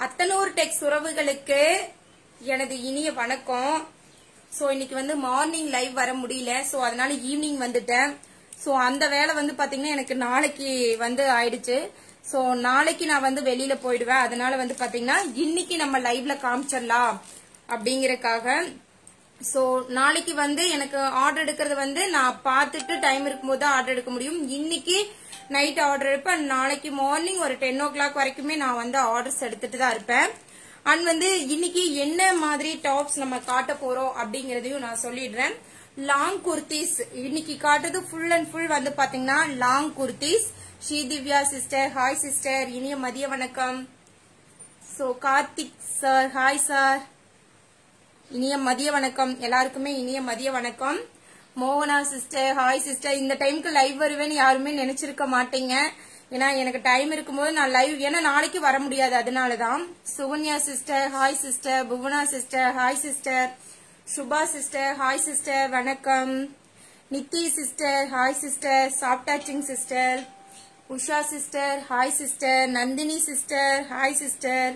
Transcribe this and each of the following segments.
அத்தனூர் டெக்ஸ் உறவுகளுக்கு எனது இனிய வணக்கம். சோ இன்னைக்கு வந்து மார்னிங் லைவ் வர முடியல, சோ அதனால ஈவினிங் வந்துட்டேன். சோ அந்த வேலை வந்து பாத்தீங்கன்னா எனக்கு நாளைக்கு வந்து ஆயிடுச்சு. சோ நாளைக்கு நான் வந்து வெளியில போயிடுவேன். அதனால வந்து பாத்தீங்கன்னா இன்னைக்கு நம்ம லைவ்ல காமிச்சிடலாம் அப்படிங்கறக்காக. சோ நாளைக்கு வந்து எனக்கு ஆர்டர் எடுக்கிறது வந்து நான் பார்த்துட்டு டைம் இருக்கும்போது ஆர்டர் எடுக்க முடியும். இன்னைக்கு நைட் ஆர்டர் எடுப்பேன். நாளைக்கு மார்னிங் ஒரு 10 o'clock வரைக்குமே நான் வந்து ஆர்டர்ஸ் எடுத்துட்டு தான் இருப்பேன். அண்ட் வந்து இன்னைக்கு என்ன மாதிரி டாப்ஸ் நம்ம காட்ட போறோம் அப்படிங்கறதையும் நான் சொல்லிடுறேன். லாங் குர்த்திஸ் இன்னைக்கு காட்டுறது ஃபுல் அண்ட் ஃபுல் வந்து பாத்தீங்கன்னா long kurtis. Sridivya sister, hi sister, இனிய மதிய வணக்கம். So Karthik sir, hi sir, இனிய மதிய வணக்கம். எல்லாருக்குமே இனிய மதிய வணக்கம். மோகனா சிஸ்டர், ஹாய் சிஸ்டர். இந்த டைமுக்கு லைவ் வருவேன்னு யாருமே நினைச்சிருக்க மாட்டீங்க. ஏன்னா எனக்கு டைம் இருக்கும்போது நான் லைவ், ஏன்னா நாளைக்கு வர முடியாது, அதனாலதான். Sukanya sister, hi sister. Bhuvana sister, hi sister. Subha sister, hi sister, வணக்கம். Nithi sister, hi sister. சாப்டாச்சிங் sister. Usha sister, hi sister. Nandhini sister, hi sister.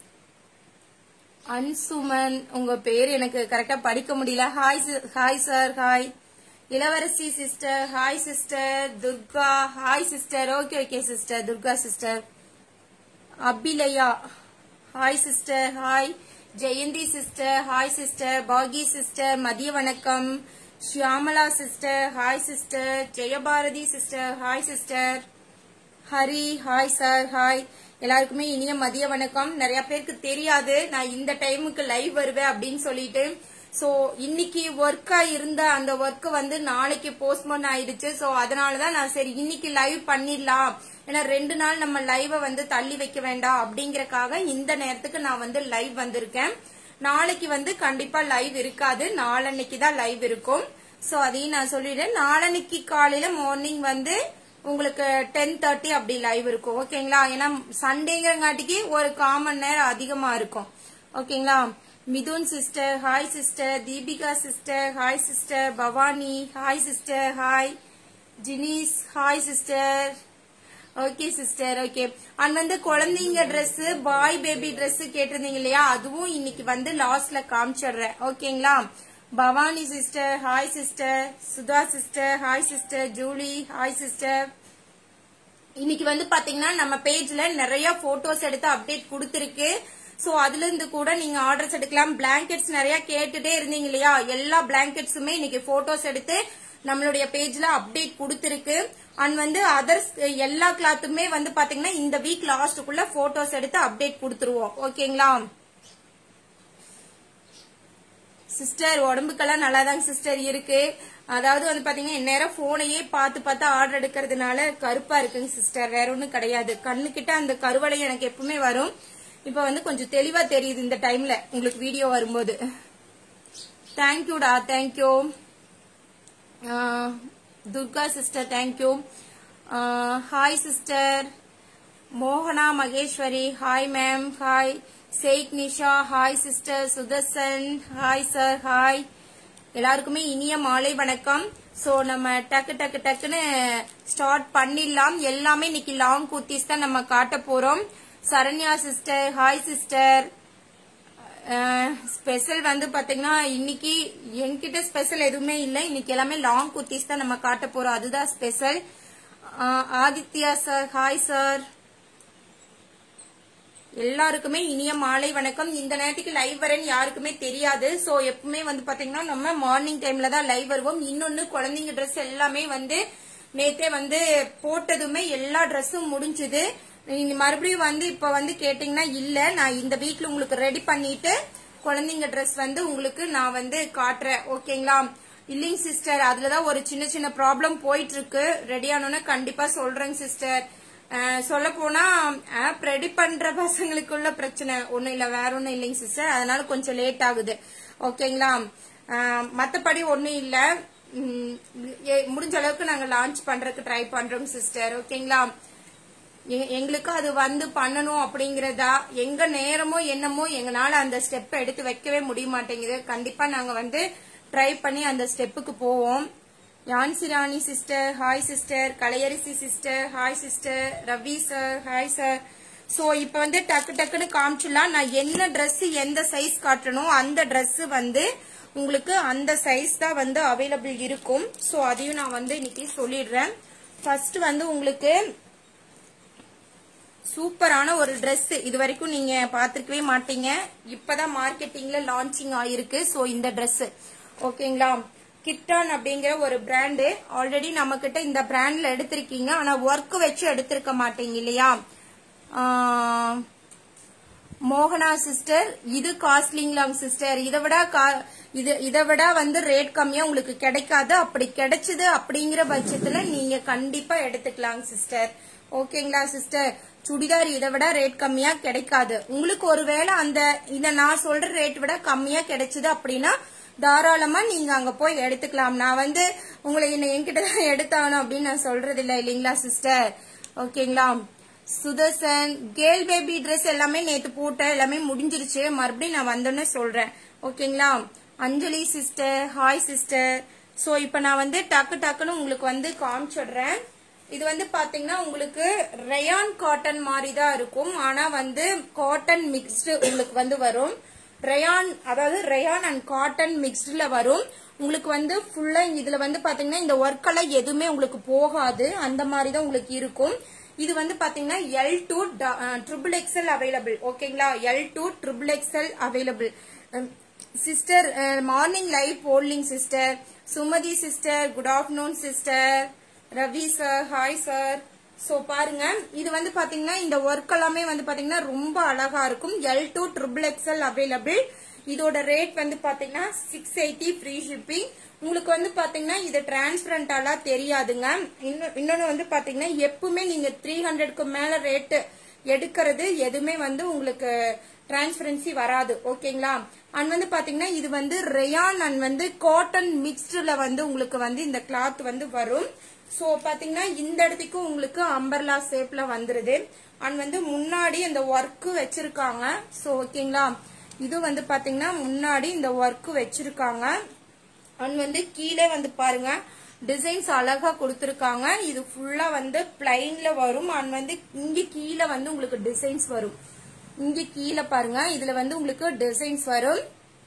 Anshuman, உங்க பேர் எனக்கு கரெக்டா படிக்க முடியல. Hi sir, hi. Ilavarasi sister, hi sister. Durga, hi sister. Okay okay sister, Durga sister. Abhilaya, hi sister, hi. Jayanthi sister, hi sister. பாகி sister, மதிய வணக்கம். Shyamala sister, hi sister. Jayabharathi sister, hi sister. Hari, hi sir, hi. எல்லாருக்குமே இனிய மதிய வணக்கம். நிறைய பேருக்கு தெரியாது நான் இந்த டைமுக்கு லைவ் வருவேன் அப்படின்னு சொல்லிட்டு. சோ இன்னைக்கு ஒர்க்கா இருந்த அந்த ஒர்க் வந்து நாளைக்கு போஸ்ட்போன் ஆயிடுச்சு. சோ அதனாலதான் நான் சரி இன்னைக்கு லைவ் பண்ணிடலாம், ஏன்னா 2 நாள் நம்ம லைவ வந்து தள்ளி வைக்க வேண்டாம் அப்படிங்கறக்காக இந்த நேரத்துக்கு நான் வந்து லைவ் வந்திருக்கேன். நாளைக்கு வந்து கண்டிப்பா லைவ் இருக்காது, நாளன்னைக்கு தான் லைவ் இருக்கும். சோ அதையும் நான் சொல்லிடுறேன். நாளன்னைக்கு காலையில மார்னிங் வந்து உங்களுக்கு 10:30 அப்படி லைவ் இருக்கும். ஓகேங்களா? ஏன்னா சண்டேங்கிறங்காட்டிக்கு ஒரு காமன் நேரம் அதிகமா இருக்கும். ஓகேங்களா? Mithun sister, hi sister. Deepika sister, hi sister. Bhavani, hi sister, hi. ஜினிஸ், hi sister. Okay sister, okay. And வந்து குழந்தைங்க ட்ரெஸ், பாய் பேபி ட்ரெஸ் கேட்டிருந்தீங்க இல்லையா, அதுவும் இன்னைக்கு வந்து லாஸ்ட்ல காமிச்சிடுறேன். ஓகேங்களா? Bhavani sister, hi sister. Sudha sister, hi sister. Julie, hi sister. இன்னைக்கு வந்து பாத்தீங்கன்னா நம்ம பேஜ்ல நிறைய போட்டோஸ் எடுத்து அப்டேட் கொடுத்திருக்கு. சோ அதுல இருந்து கூட நீங்க ஆர்டர்ஸ் எடுக்கலாம். பிளாங்கெட்ஸ் நிறைய கேட்டுட்டே இருந்தீங்க இல்லையா, எல்லா பிளாங்கெட்ஸுமே இன்னைக்கு போட்டோஸ் எடுத்து நம்மளுடைய பேஜ்ல அப்டேட் கொடுத்திருக்கு. அண்ட் வந்து அதர்ஸ் எல்லா கிளாத்துமே வந்து பாத்தீங்கன்னா இந்த வீக் லாஸ்டுக்குள்ள போட்டோஸ் எடுத்து அப்டேட் கொடுத்துருவோம். ஓகேங்களா சிஸ்டர்? உடம்புக்கெல்லாம் நல்லாதாங்க சிஸ்டர் இருக்கு. அதாவது வந்து பாத்தீங்கன்னா இந்நேரம் போனையே பார்த்து ஆர்டர் எடுக்கிறதுனால கருப்பா இருக்குங்க சிஸ்டர், வேற ஒண்ணும் கிடையாது. கண்ணுக்கிட்ட அந்த கருவளை எனக்கு எப்பவுமே வரும். இப்ப வந்து கொஞ்சம் தெளிவா தெரியுது இந்த டைம்ல உங்களுக்கு வீடியோ வரும்போது. தேங்க்யூடா, thank you. Durga sister, thank you. Hi sister. மோகனா Maheswari, hi ma'am, hi. Shaik Nisha, hi sister. Sudarshan, hi sir, hi. எல்லாருக்குமே இனிய மாலை வணக்கம். சோ நம்ம டக்குன்னு ஸ்டார்ட் பண்ணிடலாம். எல்லாமே இன்னைக்கு லாங் குர்த்திஸ் தான் நம்ம காட்ட போறோம். Saranya sister, hi sister. Special வந்து பாத்தீங்கன்னா இன்னைக்கு என்கிட்ட ஸ்பெஷல் எதுவுமே இல்லை. இன்னைக்கு எல்லாமே லாங் குர்த்திஸ் தான் நம்ம காட்ட போறோம், அதுதான் special. Aditya sir, hi sir. எல்லாருக்குமே இனிய மாலை வணக்கம். இந்த நேரத்துக்கு லைவ் வரேன்னு யாருக்குமே தெரியாது. சோ எப்பவுமே வந்து பாத்தீங்கன்னா நம்ம மார்னிங் டைம்ல தான் லைவ் வருவோம். இன்னொன்னு குழந்தைங்க ட்ரெஸ் எல்லாமே வந்து நேத்தே வந்து போட்டதுமே எல்லா ட்ரெஸ்ஸும் முடிஞ்சுது. நீங்க மறுபடியும் வந்து இப்ப வந்து கேட்டீங்கன்னா இல்ல, நான் இந்த வீக்ல உங்களுக்கு ரெடி பண்ணிட்டு குழந்தைங்க ட்ரெஸ் வந்து உங்களுக்கு நான் வந்து காட்டுறேன். ஓகேங்களா? இல்லைங்க சிஸ்டர், அதுலதான் ஒரு சின்ன ப்ராப்ளம் போயிட்டு இருக்கு. ரெடி ஆனோன்னா கண்டிப்பா சொல்றேங்க சிஸ்டர். சொல்ல போனா ஆப் ரெடி பண்ற பசங்களுக்குள்ள பிரச்சனை ஒண்ணும் இல்ல, வேற ஒண்ணும் இல்லைங்க சிஸ்டர். அதனால கொஞ்சம் லேட் ஆகுது. ஓகேங்களா? மத்தபடி ஒண்ணும் இல்ல, முடிஞ்ச அளவுக்கு நாங்க லான்ச் பண்றதுக்கு ட்ரை பண்றோம் சிஸ்டர். ஓகேங்களா? எங்களுக்கு அது வந்து பண்ணணும் அப்படிங்கறதா எங்க நேரமோ என்னமோ எங்களால அந்த ஸ்டெப் எடுத்து வைக்கவே முடிய மாட்டேங்குது. கண்டிப்பா நாங்க வந்து ட்ரை பண்ணி அந்த ஸ்டெப்புக்கு போவோம். Jhansirani sister, hi sister. Kalaiarasi sister, hi sister. Ravi sir, hi sir. So இப்ப வந்து டக்கு டக்குன்னு காமிச்சிடலாம். நான் என்ன Dress எந்த சைஸ் காட்டணும் அந்த Dress வந்து உங்களுக்கு அந்த சைஸ் தான் வந்து அவைலபிள் இருக்கும். சோ அதையும் நான் வந்து இன்னைக்கு சொல்லிடுறேன். ஃபர்ஸ்ட் வந்து உங்களுக்கு சூப்பரான ஒரு Dress இது வரைக்கும் நீங்க பாத்துக்கவே மாட்டீங்க. இப்பதான் மார்க்கெட்டிங்ல லான்ச்சிங் ஆயிருக்கு. சோ இந்த Dress ஓகேங்களா, கிட்டான் அப்படிங்கிற ஒரு பிராண்டு. ஆல்ரெடி நம்ம கிட்ட இந்த பிராண்ட்ல எடுத்திருக்கீங்க, ஆனா ஒர்க் வச்சு எடுத்திருக்க மாட்டீங்க இல்லையா. மோகனா சிஸ்டர், இது காஸ்ட்லிங்களாங்க சிஸ்டர். இதை விட வந்து ரேட் கம்மியா உங்களுக்கு கிடைக்காது. அப்படி கிடைச்சது அப்படிங்கிற பட்சத்துல நீங்க கண்டிப்பா எடுத்துக்கலாம் சிஸ்டர். ஓகேங்களா சிஸ்டர், சுடிதார் இதை விட ரேட் கம்மியா கிடைக்காது. உங்களுக்கு ஒருவேளை அந்த இத நான் சொல்ற ரேட் விட கம்மியா கிடைச்சது அப்படின்னா தாராளமா நீங்க அங்க போய் எடுத்துக்கலாம். நான் வந்து உங்களை என்கிட்ட தான் எடுத்தாகணும் அப்படின்னு நான் சொல்றது இல்லை இல்லைங்களா சிஸ்டர். ஓகேங்களா. சுதர்சன், கேர்ள் பேபி ட்ரெஸ் எல்லாமே நேத்து போட்ட எல்லாமே முடிஞ்சிருச்சு. மறுபடியும் நான் வந்தோன்னு சொல்றேன். ஓகேங்களா. Anjali sister, hi sister. So இப்ப நான் வந்து டக்குன்னு உங்களுக்கு வந்து காமிச்சிடுறேன். இது வந்து பாத்தீங்கன்னா உங்களுக்கு ரயான் காட்டன் மாதிரி தான் இருக்கும். ஆனா வந்து காட்டன் மிக்ஸ்டு உங்களுக்கு வந்து வரும். ரயான், அதாவது ரயான் அண்ட் காட்டன் மிக்ஸ்டுல வரும். உங்களுக்கு வந்து ஃபுல்லா இதுல வந்து பாத்தீங்கன்னா இந்த ஒர்க் எல்லாம் எதுவுமே உங்களுக்கு போகாது. அந்த மாதிரி தான் உங்களுக்கு இருக்கும். இது வந்து பாத்தீங்கன்னா L2 XXL அவைலபிள். ஓகேங்களா, L2 XXL available. Sister morning live போடலிங் sister. Sumathi sister, good afternoon sister. Ravi sir, hi sir. So பாருங்க, இது வந்து பாத்தீங்கன்னா இந்த ஒர்க் எல்லாமே வந்து பாத்தீங்கன்னா ரொம்ப அழகா இருக்கும். L2 XXL available. இதோட ரேட் வந்து பாத்தீங்கன்னா 680 ஃப்ரீ ஷிப்பிங். உங்களுக்கு வந்து பாத்தீங்கன்னா இது டிரான்ஸ்பரண்டாலா தெரியாதுங்க. இன்னொன்னு வந்து பாத்தீங்கன்னா எப்பவுமே நீங்க 300க்கு மேல ரேட் எடுக்கிறது எதுவுமே வந்து உங்களுக்கு டிரான்ஸ்பரன்சி வராது. ஓகேங்களா. அண்ட் வந்து பாத்தீங்கன்னா இது வந்து ரயான் அண்ட் வந்து காட்டன் மிக்ஸ்டுல வந்து உங்களுக்கு வந்து இந்த கிளாத் வந்து வரும். சோ பாத்தீங்கன்னா இந்த இடத்துக்கு உங்களுக்கு அம்பர்லா ஷேப்ல வந்துருது. அண்ட் வந்து முன்னாடி இந்த ஒர்க் வச்சிருக்காங்க. சோ ஓகேங்களா, இது வந்து பாத்தீங்கன்னா முன்னாடி இந்த ஒர்க் வச்சிருக்காங்க. அண்ட் வந்து கீழே வந்து பாருங்க டிசைன்ஸ் அழகா கொடுத்திருக்காங்க. இது ஃபுல்லா வந்து பிளைன்ல வரும். அண்ட் வந்து இங்க கீழே வந்து உங்களுக்கு டிசைன்ஸ் வரும். இங்க கீழே பாருங்க, இதுல வந்து உங்களுக்கு டிசைன்ஸ் வரும்.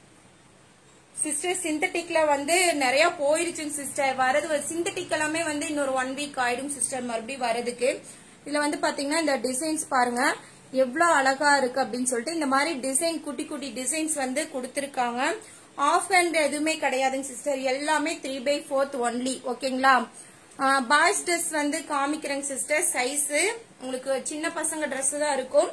சிஸ்டர் சிந்தட்டிக்ல வந்து நிறைய போயிருச்சுங்க சிஸ்டர். வரது சிந்தட்டிக் எல்லாமே வந்து இன்னொரு 1 வீக் ஆயிடும் சிஸ்டர் மறுபடியும் வரதுக்கு. இதுல வந்து பாத்தீங்கன்னா இந்த டிசைன்ஸ் பாருங்க எவ்வளவு அழகா இருக்கு அப்படின்னு சொல்லிட்டு இந்த மாதிரி டிசைன் குட்டி குட்டி டிசைன்ஸ் வந்து கொடுத்திருக்காங்க. ஆஃப் ஹேண்ட் எதுவுமே கிடையாதுங்க சிஸ்டர், எல்லாமே 3/4 ஒன்லி. ஓகேங்களா. பாய்ஸ் ட்ரெஸ் வந்து காமிக்கிறேங்க சிஸ்டர். சைஸ் உங்களுக்கு சின்ன பசங்க ட்ரெஸ் தான் இருக்கும்.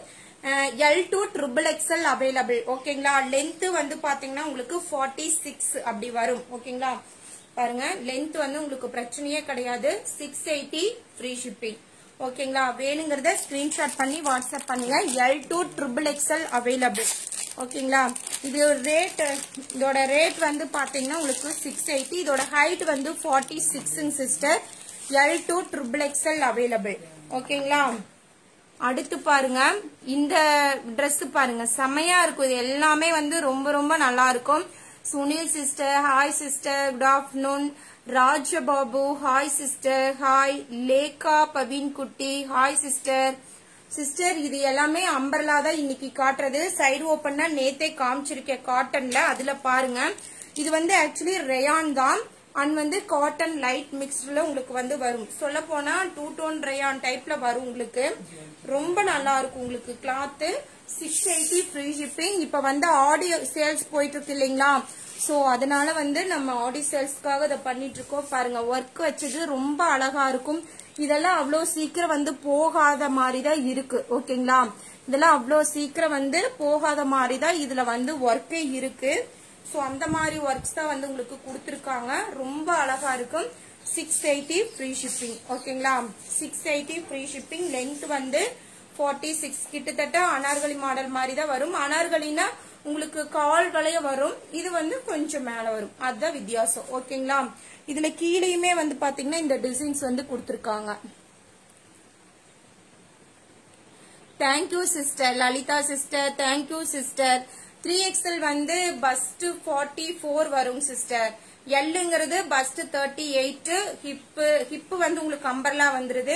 L2 XXL available. ஓகேங்களா. லென்த் வந்து பாத்தீங்கன்னா உங்களுக்கு 46 அப்படி வரும். ஓகேங்களா. பாருங்க லென்த் வந்து உங்களுக்கு பிரச்சனையே கிடையாது. 680 ஃப்ரீ ஷிப்பிங். ஓகேங்களா. வேணுங்கிறத ஸ்கிரீன்ஷாட் பண்ணி வாட்ஸ்அப் பண்ணுங்க. L2 XXL available. ஓகேங்களா. இது ரேட், இதோட ரேட் வந்து பாத்தீங்கன்னா உங்களுக்கு 680. இதோட ஹைட் வந்து 46 சிஸ்டர். L2 XXL available. ஓகேங்களா. அடுத்து பாருங்க இந்த Dress பாருங்க செமையா இருக்கும். இது எல்லாமே வந்து ரொம்ப ரொம்ப நல்லா இருக்கும். Sunil sister, hi sister, good afternoon. Rajababu, hi sister, hi. Lekha பவீன் குட்டி, ஹாய் சிஸ்டர். சிஸ்டர் இது எல்லாமே அம்பர்லா தான் இன்னைக்கு காட்டுறது. சைடு ஓப்பன்னா நேத்தே காமிச்சிருக்கேன் காட்டன்ல. அதுல பாருங்க இது வந்து ஆக்சுவலி ரயான் தான். அண்ட் வந்து காட்டன் லைட் மிக்ஸ்டுல உங்களுக்கு வந்து வரும். சொல்ல போனா 2 டோன் ரயான் டைப்ல வரும். உங்களுக்கு ரொம்ப நல்லா இருக்கும். உங்களுக்கு கிளாத் 680 ஃப்ரீ ஷிப்பிங். இப்ப வந்து ஆடியோ சேல்ஸ் போயிட்டு இருக்கு இல்லைங்களா. சோ அதனால வந்து நம்ம ஆடி சேல்ஸ்க்காக இதை பண்ணிட்டு இருக்கோம். பாருங்க ஒர்க் வச்சது ரொம்ப அழகா இருக்கும். இதெல்லாம் அவ்வளவு சீக்கிரம் வந்து போகாத மாதிரி தான் இருக்கு. ஓகேங்களா. இதெல்லாம் அவ்வளவு சீக்கிரம் வந்து போகாத மாதிரி தான் இதுல வந்து ஒர்க்கே இருக்கு. சோ அந்த மாதிரி ஒர்க்ஸ் தான் வந்து உங்களுக்கு கொடுத்திருக்காங்க. ரொம்ப அழகா இருக்கும். 680 ஃப்ரீ ஷிப்பிங். ஓகேங்களா. 680 ஃப்ரீ ஷிப்பிங். லென்த் வந்து 46. கிட்டத்தட்ட அனார்கலி மாடல் மாதிரி தான் வரும். அனார்கலினா உங்களுக்கு கால் வளைய வரும். இது வந்து கொஞ்சம் மேல வரும். அதுதான் வித்தியாசம். ஓகேங்களா. இதுல கீழேயுமே வந்து பாத்தீங்கன்னா இந்த டிசைன்ஸ் வந்து கொடுத்திருக்காங்க. Thank you sister. Lalitha sister, thank you sister. 3XL வந்து பஸ்ட் 44 வரும் சிஸ்டர். Lங்கிறது பஸ்ட் 38. ஹிப் வந்து உங்களுக்கு அம்பர்லா வந்துருது.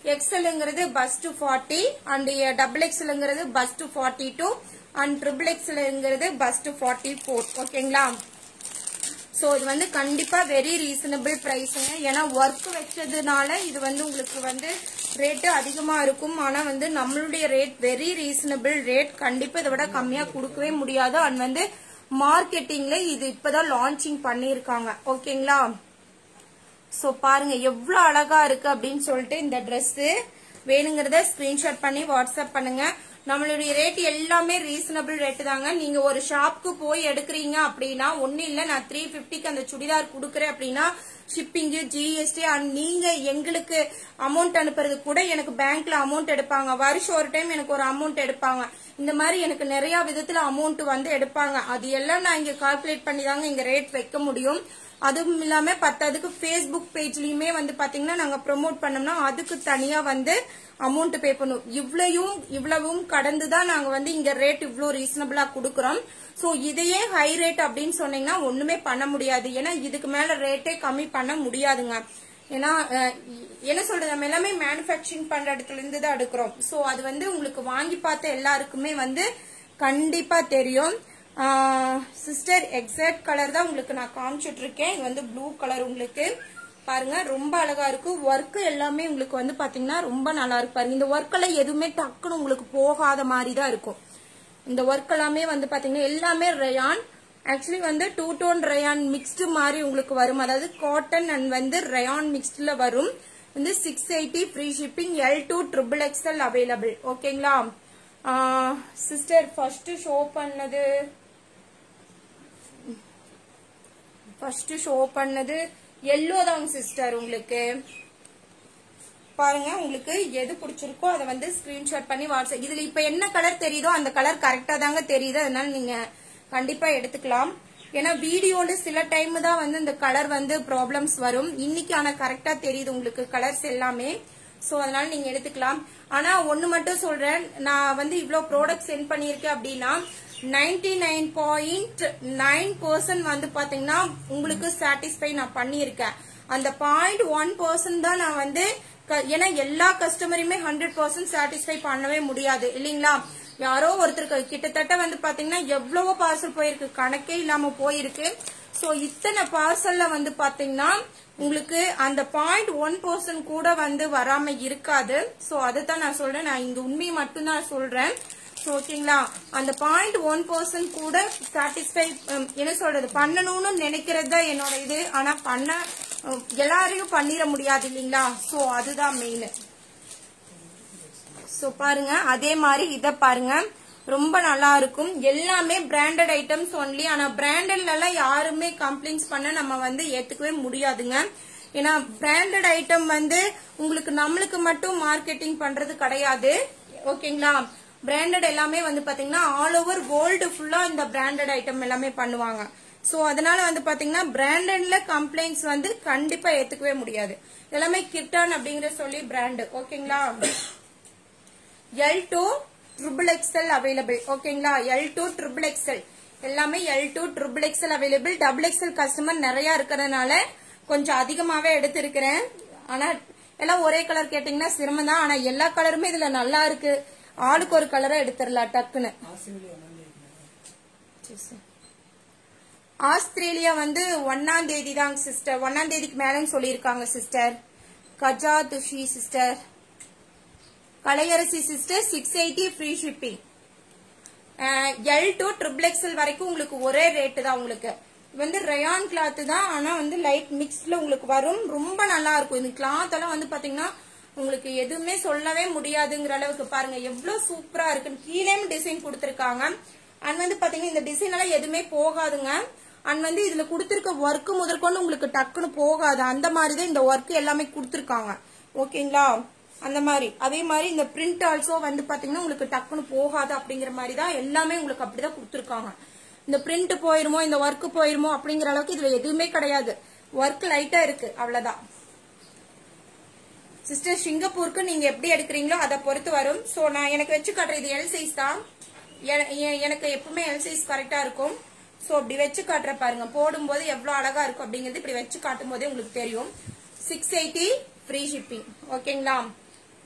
எக்ஸ்எல்ங்கிறது பஸ்ட் 40 அண்ட் டபுள் எக்ஸ்எல்ங்கிறது பஸ்ட் 42 அண்ட் ட்ரிபிள் எக்ஸ்எல்ங்கிறது பஸ்ட் 44. ஓகேங்களா? சோ இது வந்து கண்டிப்பா வெரி ரீசனபிள் பிரைஸ்ங்க. ஏன்னா ஒர்க் வச்சதுனால இது வந்து உங்களுக்கு வந்து ரேட்டு அதிகமா இருக்கும். ஆனா வந்து நம்மளுடைய ரேட் வெரி ரீசனபிள் ரேட். கண்டிப்பா இதை விட கம்மியா கொடுக்கவே முடியாது. அண்ட் வந்து மார்க்கெட்டிங்ல இது இப்பதான் லான்ச்சிங் பண்ணிருக்காங்க. ஓகேங்களா? சோ பாருங்க எவ்வளவு அழகா இருக்கு அப்படின்னு சொல்லிட்டு. இந்த Dress வேணுங்கிறத ஸ்கிரீன்ஷாட் பண்ணி வாட்ஸ்அப் பண்ணுங்க. நம்மளுடைய ரேட் எல்லாமே ரீசனபிள் ரேட் தாங்க. நீங்க ஒரு ஷாப்க்கு போய் எடுக்கிறீங்க அப்படின்னா ஒண்ணு இல்ல, நான் 350க்கு அந்த சுடிதார் கொடுக்கறேன் அப்படின்னா ஷிப்பிங், ஜிஎஸ்டி அண்ட் நீங்க எங்களுக்கு அமௌண்ட் அனுப்புறது கூட எனக்கு பேங்க்ல அமௌண்ட் எடுப்பாங்க. வருஷம் ஒரு டைம் எனக்கு ஒரு அமௌண்ட் எடுப்பாங்க. இந்த மாதிரி எனக்கு நிறைய விதத்துல அமௌண்ட் வந்து எடுப்பாங்க. அது எல்லாம் நான் இங்க கால்குலேட் பண்ணி தாங்க இங்க ரேட் வைக்க முடியும். அதுவும் இல்லாம பத்தாவதுக்கு Facebook பேஜ்லயுமே வந்து பாத்தீங்கன்னா நாங்க ப்ரோமோட் பண்ணோம்னா அதுக்கு தனியா வந்து அமௌண்ட் பே பண்ணும். இவ்வளவும் கடந்துதான் நாங்க வந்து இங்க ரேட் இவ்வளவு ரீசனபிளா கொடுக்கறோம். சோ இதையே ஹை ரேட் அப்படின்னு சொன்னீங்கன்னா ஒண்ணுமே பண்ண முடியாது. ஏன்னா இதுக்கு மேல ரேட்டே கம்மி பண்ண முடியாதுங்க. ஏன்னா என்ன சொல்றது, நம்ம எல்லாமே மேனுபேக்சரிங் பண்ற இடத்துல இருந்து தான் எடுக்கிறோம். சோ அது வந்து உங்களுக்கு வாங்கி பார்த்த எல்லாருக்குமே வந்து கண்டிப்பா தெரியும். சிஸ்டர் எக்ஸாக்ட் கலர் தான் உங்களுக்கு நான் காமிச்சிட்டு இருக்கேன். இது வந்து ப்ளூ கலர். உங்களுக்கு பாருங்க ரொம்ப அழகா இருக்கு. ஒர்க் எல்லாமே உங்களுக்கு வந்து பாத்தீங்கன்னா ரொம்ப நல்லா இருக்கு. பாருங்க இந்த ஒர்க் எல்லாம் எதுவுமே டக்குன்னு உங்களுக்கு போகாத மாதிரி தான் இருக்கும். இந்த ஒர்க் எல்லாமே வந்து பாத்தீங்கன்னா எல்லாமே ரயான். ஆக்சுவலி வந்து 2 டோன் ரயான் மிக்ஸ்டு மாதிரி உங்களுக்கு வரும். அதாவது காட்டன் அண்ட் வந்து ரயான் மிக்ஸ்டுல வரும். வந்து 680 free shipping. L2 triple XL available. ஓகேங்களா? சிஸ்டர் ஃபர்ஸ்ட் ஷோ பண்ணது எல்லோ தாங்க சிஸ்டர். உங்களுக்கு பாருங்க உங்களுக்கு எது பிடிச்சிருக்கோ அதை வந்து ஸ்கிரீன்ஷாட் பண்ணி வாட்ஸ்அப். இதுல இப்ப என்ன கலர் தெரியுதோ அந்த கலர் கரெக்டா தாங்க தெரியுது. அதனால நீங்க கண்டிப்பா எடுத்துக்கலாம். ஏன்னா வீடியோல சில டைம் தான் வந்து இந்த கலர் வந்து ப்ராப்ளம்ஸ் வரும். இன்னைக்கு ஆனா கரெக்டா தெரியுது உங்களுக்கு கலர்ஸ் எல்லாமே. சோ அதனால நீங்க எடுத்துக்கலாம். ஆனா ஒண்ணு மட்டும் சொல்றேன், நான் வந்து இவ்வளவு ப்ராடக்ட் சென்ட் பண்ணிருக்கேன் அப்படின்னா 99.9% வந்து பாத்தீங்கன்னா உங்களுக்கு சாட்டிஸ்பை நான் பண்ணிருக்கேன். அந்த 0.1% தான் நான் வந்து, ஏன்னா எல்லா கஸ்டமரையுமே 100% சாட்டிஸ்பை பண்ணவே முடியாது இல்லீங்களா? யாரோ ஒருத்தருக்கு கிட்டத்தட்ட வந்து பாத்தீங்கன்னா எவ்வளவோ பார்சல் போயிருக்கு, கணக்கே இல்லாம போயிருக்கு. சோ இத்தனை பார்சல்ல வந்து பாத்தீங்கன்னா உங்களுக்கு அந்த 0.1% கூட வந்து வராம இருக்காது. சோ அதுதான் நான் சொல்றேன். நான் இங்க உண்மையை மட்டும்தான் சொல்றேன். ஓகேங்களா? அந்த 0.1% கூட சாட்டிஸ்பை என்ன சொல்றது பண்ணணும்னு நினைக்கிறது தான் என்னோட இது. ஆனா பண்ண எல்லாரையும் பண்ணிட முடியாது இல்லீங்களா? சோ அதுதான் மெயின். சோ பாருங்க அதே மாதிரி இத பாருங்க ரொம்ப நல்லா இருக்கும். எல்லாமே பிராண்டட் ஐட்டம்ஸ் ஒன்லி. ஆனா பிராண்டட்ல எல்லாம் யாருமே கம்ப்ளைண்ட்ஸ் பண்ண நம்ம வந்து ஏத்துக்கவே முடியாதுங்க. ஏன்னா பிராண்டட் ஐட்டம் வந்து உங்களுக்கு நம்மளுக்கு மட்டும் மார்க்கெட்டிங் பண்றது கிடையாது. ஓகேங்களா? பிராண்டட் எல்லாமே வந்து பாத்தீங்கன்னா ஆல் ஓவர் வேர்ல்டு ஃபுல்லா இந்த பிராண்டட் ஐட்டம் எல்லாமே பண்ணுவாங்க. சோ அதனால வந்து பாத்தீங்கன்னா பிராண்டட்ல கம்ப்ளைண்ட்ஸ் வந்து கண்டிப்பா ஏத்துக்கவே முடியாது. எல்லாமே கிட்டான் அப்படிங்கிற சொல்லி பிராண்ட். ஓகேங்களா? L2 triple XL available. ஓகேங்களா? L2 ட்ரிபிள் எக்ஸ்எல் எல்லாமே L2 triple XL available. Double XL customer நிறைய இருக்கிறதுனால கொஞ்சம் அதிகமாவே எடுத்திருக்கிறேன். ஆனா எல்லாம் ஒரே கலர் கேட்டீங்கன்னா சிரமம் தான். ஆனா எல்லா கலருமே இதுல நல்லா இருக்கு. ஆளுக்கு ஒரு கலரா எடுத்துடலாம் டக்குன்னு. ஆஸ்திரேலியா வந்து 1ஆம் தேதி தான் சிஸ்டர். 1ஆம் தேதிக்கு மேலன்னு சொல்லியிருக்காங்க சிஸ்டர். கஜா துஷி sister. Kalaiarasi sister 680 free shipping. L2 triple XL வரைக்கும் உங்களுக்கு ஒரே ரேட்டு தான். உங்களுக்கு வந்து ரயான் கிளாத் தான். ஆனா வந்து லைட் மிக்ஸ்ல உங்களுக்கு வரும். ரொம்ப நல்லா இருக்கும். இந்த கிளாத் எல்லாம் வந்து பாத்தீங்கன்னா உங்களுக்கு எதுவுமே சொல்லவே முடியாதுங்கிற அளவுக்கு பாருங்க எவ்வளவு சூப்பரா இருக்குன்னு. கீழே டிசைன் கொடுத்திருக்காங்க. அண்ட் வந்து பாத்தீங்கன்னா இந்த டிசைன் எல்லாம் எதுவுமே போகாதுங்க. அண்ட் வந்து இதுல கொடுத்திருக்க ஒர்க் முதற்கொண்டு உங்களுக்கு டக்குன்னு போகாது. அந்த மாதிரிதான் இந்த ஒர்க் எல்லாமே கொடுத்திருக்காங்க. ஓகேங்களா? அந்த மாதிரி அதே மாதிரி இந்த பிரிண்ட் ஆல்சோ வந்து பாத்தீங்கன்னா உங்களுக்கு டக்குன்னு போகாது. அப்படிங்கிற மாதிரி தான் எல்லாமே உங்களுக்கு அப்படிதான் கொடுத்திருக்காங்க. இந்த பிரிண்ட் போயிருமோ இந்த ஒர்க் போயிருமோ அப்படிங்கிற அளவுக்கு இதுல எதுவுமே கிடையாது. ஒர்க் லைட்டா இருக்கு அவ்வளவுதான். சிஸ்டர் சிங்கப்பூருக்கு நீங்க எப்படி எடுக்கிறீங்களோ அதை பொறுத்து வரும். சோ நான் எனக்கு வச்சு காட்டுறேன். இது எல் சைஸ் தான். எனக்கு எப்பவுமே எல் சைஸ் கரெக்டா இருக்கும். சோ இப்படி வச்சு காட்டுற பாருங்க. போடும்போது எவ்வளவு அழகா இருக்கும் அப்படிங்கிறது இப்படி வச்சு காட்டும் போதே உங்களுக்கு தெரியும். 680 ஃப்ரீ ஷிப்பிங். ஓகேங்களா?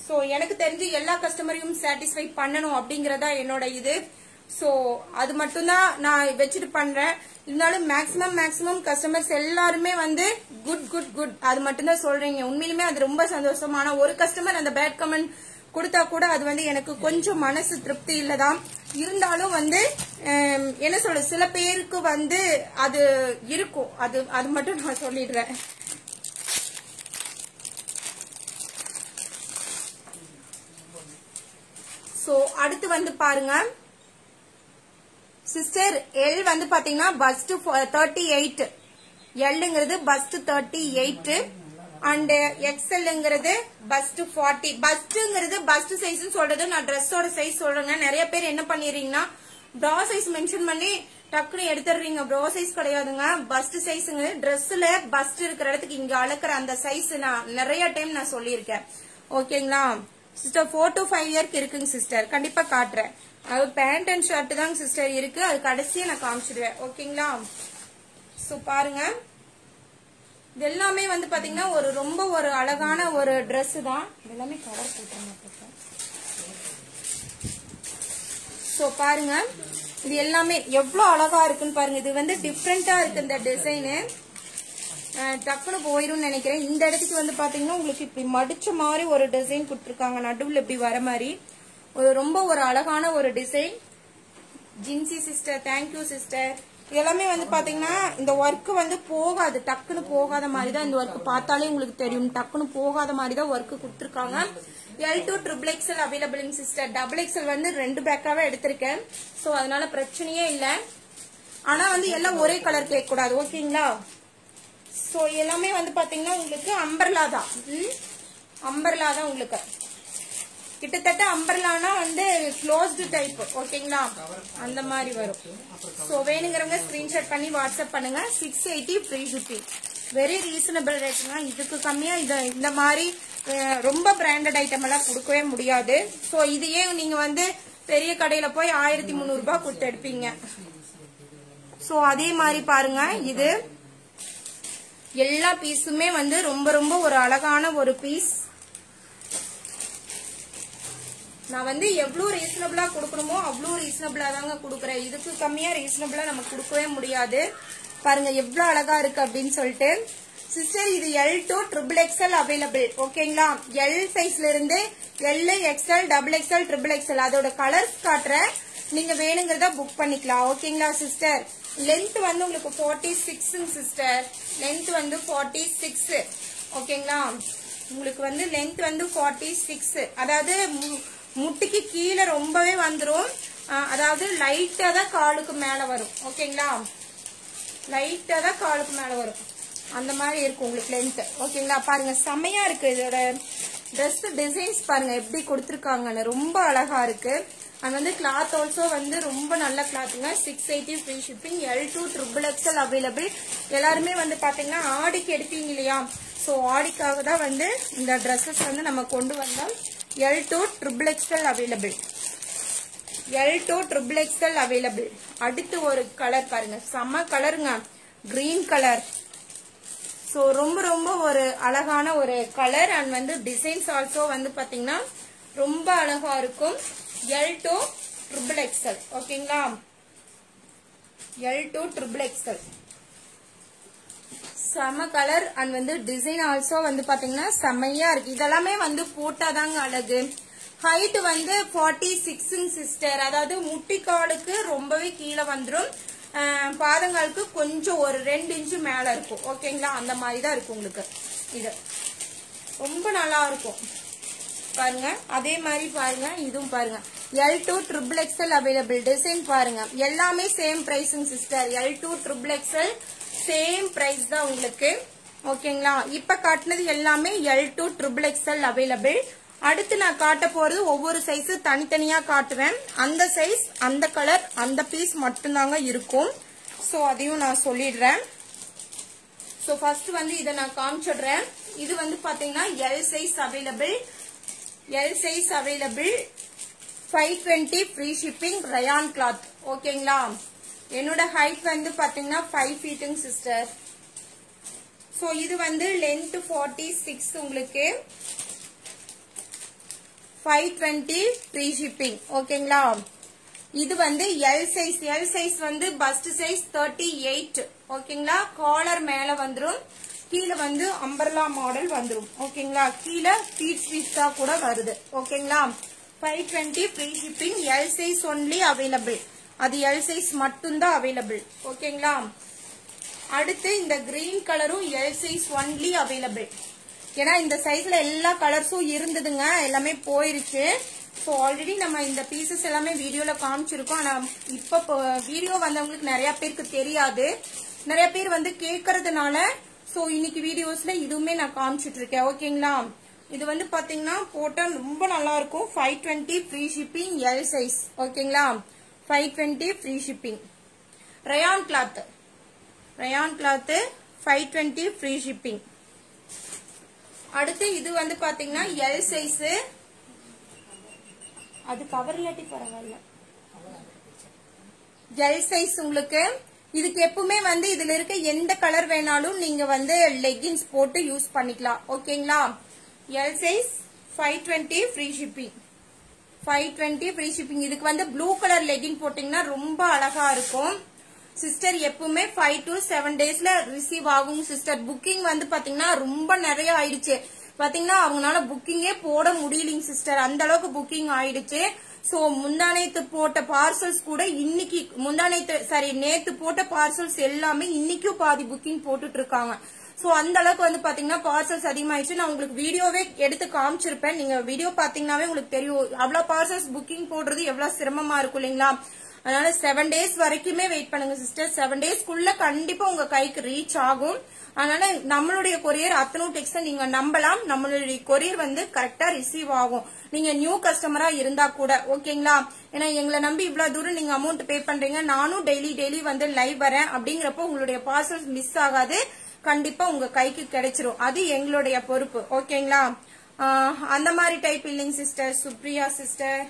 சோ எனக்கு தெரிஞ்சு எல்லா கஸ்டமரையும் சாட்டிஸ்ஃபை பண்ணணும் அப்படிங்கறதா என்னோட இது. சோ அது மட்டும் தான் நான் வச்சுட்டு பண்றேன். இருந்தாலும் மேக்ஸிமம் கஸ்டமர்ஸ் எல்லாருமே வந்து குட் குட் குட் அது மட்டும் தான் சொல்றீங்க. உண்மையிலுமே அது ரொம்ப சந்தோஷமான. ஒரு கஸ்டமர் அந்த பேட் கமெண்ட் கொடுத்தா கூட அது வந்து எனக்கு கொஞ்சம் மனசு திருப்தி இல்லதான். இருந்தாலும் வந்து என்ன சொல்ற, சில பேருக்கு வந்து அது இருக்கும். அது மட்டும் நான் சொல்லிடுறேன். சோ அடுத்து வந்து பாருங்க சிஸ்டர், எல் வந்து பாத்தீங்கன்னா பஸ்ட் 38, எல்லுங்கிறது பஸ்ட் 38 அண்ட் எக்ஸ்எல்ங்கிறது பஸ்ட் 40. பஸ்ட்ங்கிறது பஸ்ட் சைஸ் சொல்றது, நான் ட்ரெஸ்ஸோட சைஸ் சொல்றேங்க. நிறைய பேர் என்ன பண்ணிடுறீங்கன்னா ப்ரா சைஸ் மென்ஷன் பண்ணி டக்குனு எடுத்துடுறீங்க. ப்ரா சைஸ் கிடையாதுங்க, பஸ்ட் சைஸ்ங்கிறது. ட்ரெஸ்ல பஸ்ட் இருக்கிற இடத்துக்கு இங்க அளக்குற அந்த சைஸ் நான் நிறைய டைம் நான் சொல்லியிருக்கேன். ஓகேங்களா சிஸ்டர்? 4 to 5 இயர்க்கு இருக்குங்க சிஸ்டர். கண்டிப்பா காட்டுறேன். அது பேண்ட் அண்ட் ஷர்ட் தாங்க சிஸ்டர் இருக்கு. அது கடைசியா நான் காமிச்சிடுவேன். ஓகேங்களா? சோ பாருங்க, இது எல்லாமே வந்து பாத்தீங்கன்னா ரொம்ப ஒரு அழகான ஒரு Dress தான். எல்லாமே கவர் போட்டுருங்க. சோ பாருங்க, இது எல்லாமே எவ்வளவு அழகா இருக்குன்னு பாருங்க. இது வந்து டிஃப்ரெண்டா இருக்கு இந்த டிசைனு. டக்குனு போயிரும் நினைக்கிறேன். இந்த இடத்துக்கு வந்து பாத்தீங்கன்னா உங்களுக்கு இப்படி மடிச்ச மாதிரி ஒரு டிசைன் கொடுத்துருக்காங்க. நடுவுல இப்படி வர மாதிரி ரொம்ப ஒரு அழகான ஒரு design. Jincy sister, thank you sister. இதெல்லாமே வந்து பாத்தீங்கன்னா இந்த ஒர்க் வந்து போகாது, டக்குன்னு போகாத மாதிரி தான். இந்த ஒர்க் பார்த்தாலே உங்களுக்கு தெரியும், டக்குன்னு போகாத மாதிரி தான் ஒர்க் கொடுத்துருக்காங்க. L2 XXL available sister. XXL வந்து 2 பேக்காவே எடுத்திருக்கேன். சோ அதனால பிரச்சனையே இல்ல. ஆனா வந்து எல்லாம் ஒரே கலர் கேட்க கூடாது. ஓகேங்களா? சோ எல்லாமே வந்து பாத்தீங்கன்னா உங்களுக்கு அம்பர்லா தான். அம்பர்லா தான் உங்களுக்கு கிட்டத்தட்ட அம்பர்லானா வந்து க்ளோஸ்டு டைப். ஓகேங்களா? அந்த மாதிரி வரும். சோ வேணுங்கிறவங்க ஸ்கிரீன்ஷாட் பண்ணி வாட்ஸ்அப் பண்ணுங்க. 680 ஃப்ரீ ஷிப்பிங். வெரி ரீசனபிள் ரேட்னா. இதுக்கு கம்மியா இந்த மாதிரி ரொம்ப பிராண்டட் ஐட்டம் எல்லாம் கொடுக்கவே முடியாது. சோ இதையே நீங்க வந்து பெரிய கடையில போய் 1300 ரூபாய் கொடுத்து எடுப்பீங்க. சோ அதே மாதிரி பாருங்க, இது எல்லா பீஸுமே வந்து ரொம்ப ஒரு அழகான ஒரு பீஸ். நான் வந்து எவ்வளவு ரீசனபிளா கொடுக்கணுமோ அவ்வளவு ரீசனபிளா தாங்க கொடுக்குறேன். இதுக்கு கம்மியா ரீசனபிளா நம்ம கொடுக்கவே முடியாது. பாருங்க எவ்வளவு அழகா இருக்கு அப்படின்னு சொல்லிட்டு. சிஸ்டர் இது L2 XXL அவைலபிள். ஓகேங்களா? L சைஸ்ல இருந்து L, XL, XXL, XXL அதோட கலர்ஸ் காட்டுறேன். நீங்க வேணுங்கிறத புக் பண்ணிக்கலாம். ஓகேங்களா சிஸ்டர்? லென்த் வந்து உங்களுக்கு 46 சிஸ்டர். லென்த் வந்து 46. ஓகேங்களா? உங்களுக்கு வந்து லென்த் வந்து 46. அதாவது முட்டிக்கு கீழே ரொம்பவே வந்துரும். அதாவது லைட்டா தான் காலுக்கு மேல வரும். ஓகேங்களா? லைட்டா தான் காலுக்கு மேல வரும். அந்த மாதிரி இருக்கும் உங்களுக்கு லென்த். ஓகேங்களா? பாருங்க செமையா இருக்கு. இதோட ட்ரெஸ் டிசைன்ஸ் பாருங்க எப்படி கொடுத்துருக்காங்கன்னு. ரொம்ப அழகா இருக்கு. அது வந்து கிளாத் ஆல்சோ வந்து ரொம்ப நல்ல கிளாத்துங்க. 680 free shipping. L2 XXL available. எல்லாருமே வந்து பாத்தீங்கன்னா ஆடிக்கு எடுப்பீங்க இல்லையா? சோ ஆடிக்காக தான் வந்து இந்த ட்ரெஸ்ஸஸ் வந்து நம்ம கொண்டு வந்தோம். L2 XXL available. L2 XXL available. அடுத்து ஒரு கலர் பாருங்க, செம்ம கலருங்க, கிரீன் கலர். சோ ரொம்ப ஒரு அழகான ஒரு கலர். அண்ட் வந்து டிசைன்ஸ் ஆல்சோ வந்து பாத்தீங்கன்னா ரொம்ப அழகா இருக்கும். L2 XXL. ஓகேங்களா? L2 XXL செம கலர். அண்ட் வந்து டிசைன் ஆல்சோ வந்து பாத்தீங்கன்னா செம்மையா இருக்கு. இதெல்லாமே வந்து போட்டாதாங்க அழகு. ஹைட் வந்து 46 சிஸ்டர். அதாவது முட்டிக்காலுக்கு ரொம்பவே கீழே வந்துடும். பாதங்களுக்கு கொஞ்சம் ஒரு 2 இன்ச்சு மேல இருக்கும். ஓகேங்களா? அந்த மாதிரி தான் இருக்கும் உங்களுக்கு. இது ரொம்ப நல்லா இருக்கும் பாருங்க. அதே மாதிரி பாருங்க, இதுவும் பாருங்க. L2 XXL available. டிசைன் பாருங்க, எல்லாமே சேம் பிரைஸுங்க sister. L2 XXL same price தான் உங்களுக்கு. ஓகேங்களா? இப்ப காட்டினது எல்லாமே L2 XXL அவைலபிள். அடுத்து நான் காட்ட போறது ஒவ்வொரு சைஸ் தனித்தனியா காட்டுவேன். அந்த சைஸ், அந்த கலர், அந்த பீஸ் மட்டும்தாங்க இருக்கும். சோ அதையும் நான் சொல்லிடுறேன். சோ ஃபர்ஸ்ட் வந்து இதை நான் காமிச்சிடுறேன். இது வந்து பாத்தீங்கன்னா L size available. L size available. 520 free shipping. Rayon cloth. ஓகேங்களா? என்னோட ஹைட் வந்து பாத்தீங்கன்னா 5 ஃபீட்டுங்க சிஸ்டர். சோ இது வந்து லென்த் 46 உங்களுக்கு. 520 ஃப்ரீ ஷிப்பிங். ஓகேங்களா? இது வந்து எல் சைஸ் வந்து பஸ்ட் சைஸ் 38. ஓகேங்களா? காலர் மேல வந்துரும், கீழே வந்து அம்பர்லா மாடல் வந்துரும். ஓகேங்களா? கீழே பீட்ஸா கூட வருது. ஓகேங்களா? 520 free shipping. L size only available. அது எல் சைஸ் மட்டும்தான் அவைலபிள். ஓகேங்களா? அடுத்து இந்த கிரீன் கலரும் எல் சைஸ் ஒன்லி அவைலபிள். ஏன்னா இந்த சைஸ்ல எல்லா கலர்ஸும் இருந்ததுங்க, எல்லாமே போயிருச்சு. ஸோ ஆல்ரெடி நம்ம இந்த பீசஸ் எல்லாமே வீடியோல காமிச்சிருக்கோம். ஆனா இப்ப வீடியோ வந்தவங்களுக்கு நிறைய பேருக்கு தெரியாது, நிறைய பேர் வந்து கேட்கறதுனால ஸோ இன்னைக்கு வீடியோஸ்ல இதுவுமே நான் காமிச்சிட்டு இருக்கேன். ஓகேங்களா? இது வந்து பாத்தீங்கன்னா போட்டா ரொம்ப நல்லா இருக்கும். 520 ஃப்ரீ ஷிப்பிங் எல் சைஸ். ஓகேங்களா? 520 free shipping. Rayon cloth 520 free shipping. அடுத்து இது வந்து பாத்தீங்கன்னா எல் சைஸ். அது கவர் இல்லாட்டி பரவாயில்ல. எல் சைஸ் உங்களுக்கு. இதுக்கு எப்பவுமே வந்து இதுல இருக்க எந்த கலர் வேணாலும் நீங்க வந்து லெகின்ஸ் போட்டு யூஸ் பண்ணிக்கலாம். ஓகேங்களா? L size 520 free shipping. 520 free shipping. இதுக்கு வந்து ப்ளூ கலர் லெகின் போட்டீங்கன்னா ரொம்ப அழகா இருக்கும். சிஸ்டர் எப்பவுமே 5 to 7 டேஸ்ல ரிசீவ் ஆகும் சிஸ்டர். புக்கிங் வந்து பாத்தீங்கன்னா ரொம்ப நிறைய ஆயிடுச்சு. பாத்தீங்கன்னா அவங்களால புக்கிங்கே போட முடியலைங்க சிஸ்டர், அந்த அளவுக்கு புக்கிங் ஆயிடுச்சு. சோ முந்தானேத்து போட்ட பார்சல்ஸ் கூட இன்னைக்கு நேத்து போட்ட பார்சல்ஸ் எல்லாமே இன்னைக்கும் பாதி புக்கிங் போட்டுட்டு இருக்காங்க. சோ அந்த அளவுக்கு வந்து பாத்தீங்கன்னா பார்சல்ஸ் அதிகமாயிடுச்சு. நான் உங்களுக்கு வீடியோவே எடுத்து காமிச்சிருப்பேன், நீங்க வீடியோ பாத்தீங்கன்னாவே உங்களுக்கு தெரியும் அவ்வளவு பார்சல்ஸ் புக்கிங் போடுறது எவ்வளவு சிரமமா இருக்கும் இல்லைங்களா? அதனால 7 டேஸ் வரைக்குமே வெயிட் பண்ணுங்க சிஸ்டர். 7 டேஸ்க்குள்ள கண்டிப்பா உங்க கைக்கு ரீச் ஆகும். அதனால நம்மளுடைய கொரியர் அத்தனூடெக்ஸ் நீங்க நம்பலாம். நம்மளுடைய கொரியர் வந்து கரெக்டா ரிசீவ் ஆகும், நீங்க நியூ கஸ்டமரா இருந்தா கூட. ஓகேங்களா? ஏன்னா எங்களை நம்பி இவ்வளவு தூரம் நீங்க அமௌண்ட் பே பண்றீங்க, நானும் டெய்லி வந்து லைவ் வரேன். அப்படிங்கிறப்போ உங்களுடைய பார்சல்ஸ் மிஸ் ஆகாது, கண்டிப்பா உங்க கைக்கு கிடைச்சிரும். அது எங்களுடைய பொறுப்பு. ஓகேங்களா? அந்த மாதிரி டைப் இல்லைங்க சிஸ்டர். சுப்ரியா சிஸ்டர்.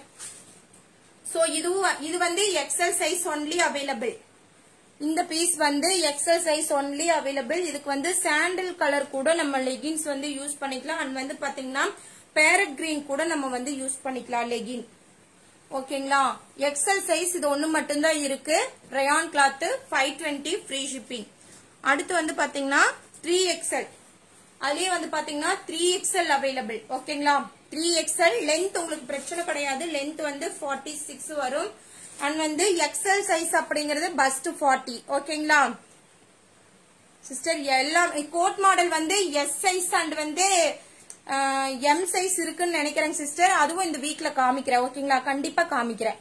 சோ இது வந்து எக்ஸல் சைஸ் ஒன்லி அவைலபிள். இந்த பீஸ் வந்து எக்ஸல் சைஸ் ஒன்லி அவைலபிள். இதுக்கு வந்து சாண்டில் கலர் கூட நம்ம லெகின்ஸ் வந்து யூஸ் பண்ணிக்கலாம். அண்ட் வந்து பாத்தீங்கன்னா பேரட் கிரீன் கூட நம்ம வந்து யூஸ் பண்ணிக்கலாம் லெகின். ஓகேங்களா? எக்ஸல் சைஸ் இது ஒண்ணு மட்டும்தான் இருக்கு. Rayon cloth 520 free shipping. அடுத்து வந்து பாத்தீங்கன்னா 3XL. அதுலயே வந்து பாத்தீங்கன்னா 3XL அவைலபிள். ஓகேங்களா? 3XL லென்த் உங்களுக்கு பிரச்சனை கிடையாது. லென்த் வந்து 46 வரும். அண்ட் வந்து எக்ஸல் சைஸ் அப்படிங்கறது பஸ்ட் 40. ஓகேங்களா சிஸ்டர்? எல்லாம் கோட் மாடல் வந்து எஸ் சைஸ் அண்ட் வந்து எம் சைஸ் இருக்குன்னு நினைக்கிறேன் சிஸ்டர். அதுவும் இந்த வீக்ல காமிக்கிறேன். ஓகேங்களா? கண்டிப்பா காமிக்கிறேன்.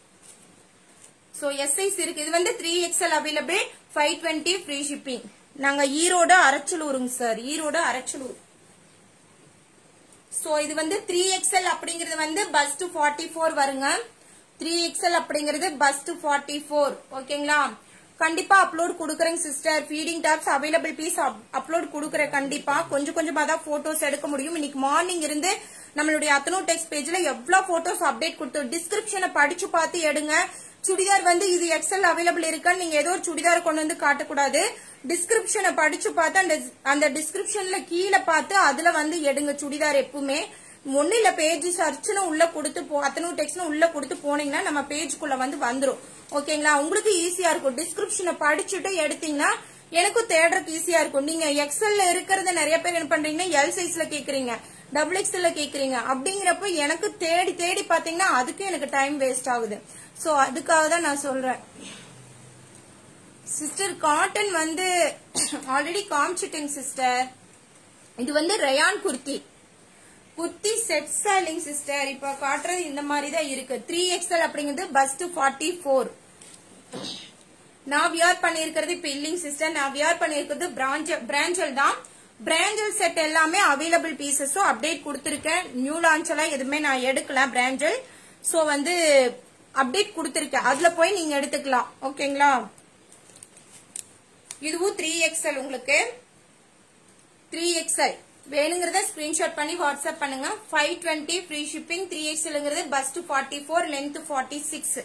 சோ எஸ் சைஸ் இருக்கு. இது வந்து 3XL அவைலபிள். 520 free shipping. நாங்க ஈரோடு அரச்சலூருங்க சார், ஈரோடு அரச்சலூர். சோ இது வந்து 3XL அப்படிங்கறது வந்து பஸ்ட் 44 வருங்க. 3XL அப்படிங்கறது பஸ்ட் 44. ஓகேங்களா? கண்டிப்பா அப்லோட் கொடுக்குறேங்க sister. Feeding tops available piece upload கொடுக்குறேன். கண்டிப்பா கொஞ்சமா தான் போட்டோஸ் எடுக்க முடியும். இன்னைக்கு மார்னிங் இருந்து நம்மளுடைய அத்தனூடெக்ஸ் பேஜ்ல எவ்வளவு போட்டோஸ் அப்டேட் கொடுத்து டிஸ்கிரிப்ஷனை படிச்சு பார்த்து எடுங்க. சுடிதார் வந்து இது எக்ஸல் அவைலபிள் இருக்கான்னு நீங்க ஏதோ ஒரு சுடிதார் கொண்டு வந்து காட்டக்கூடாது. டிஸ்கிரிப்ஷனை படிச்சு பார்த்து அந்த டிஸ்கிரிப்ஷன்ல கீழே பார்த்து அதுல வந்து எடுங்க சுடிதார். எப்பவுமே ஒண்ணு இல்ல, பேஜ் சர்ச்னு உள்ள கொடுத்து அத்தனூடெக்ஸ்னு உள்ள கொடுத்து போனீங்கன்னா நம்ம பேஜ்குள்ள வந்து வந்துரும். ஓகேங்களா? உங்களுக்கு ஈஸியா இருக்கும். டிஸ்கிரிப்ஷனை படிச்சுட்டு எடுத்தீங்கன்னா எனக்கும் தேடுறதுக்கு ஈஸியா இருக்கும். நீங்க எக்ஸல்ல இருக்கிறத நிறைய பேர் என்ன பண்றீங்கன்னா எல் சைஸ்ல கேக்குறீங்க, XXL கேக்குறீங்க. அப்படிங்கிறப்ப எனக்கு தேடி பாத்தீங்கன்னா அதுக்கு எனக்கு டைம் வேஸ்ட் ஆகுது. சோ அதுக்காக தான் நான் சொல்றேன் சிஸ்டர். காட்டன் வந்து ஆல்ரெடி காமிச்சிட்டேங்க சிஸ்டர். இது வந்து rayon kurti set styling sister. இப்ப காட்டுறது இந்த மாதிரி தான் இருக்கு. 3XL அப்படிங்கிறது பஸ்ட் 44. நான் வியர் பண்ணிருக்கிறது இப்ப இல்லைங்க சிஸ்டர். நான் வியர் பண்ணிருக்கிறது பிராஞ்சல் தான். பிராஞ்சல் செட் எல்லாமே அவைலபிள் பீசஸும் அப்டேட் கொடுத்திருக்கேன். நியூ லான்ச் எல்லாம் எதுவுமே நான் எடுக்கல பிராஞ்சல். சோ வந்து அப்டேட் கொடுத்திருக்கேன், அதுல போய் நீங்க எடுத்துக்கலாம். ஓகேங்களா? இதுவும் 3XL. உங்களுக்கு 3XL வேணுங்கிறத ஸ்கிரீன்ஷாட் பண்ணி வாட்ஸ்அப் பண்ணுங்க. 520 ஃப்ரீ ஷிப்பிங். 3XLங்கிறது பஸ்ட் 44, லென்த் 46.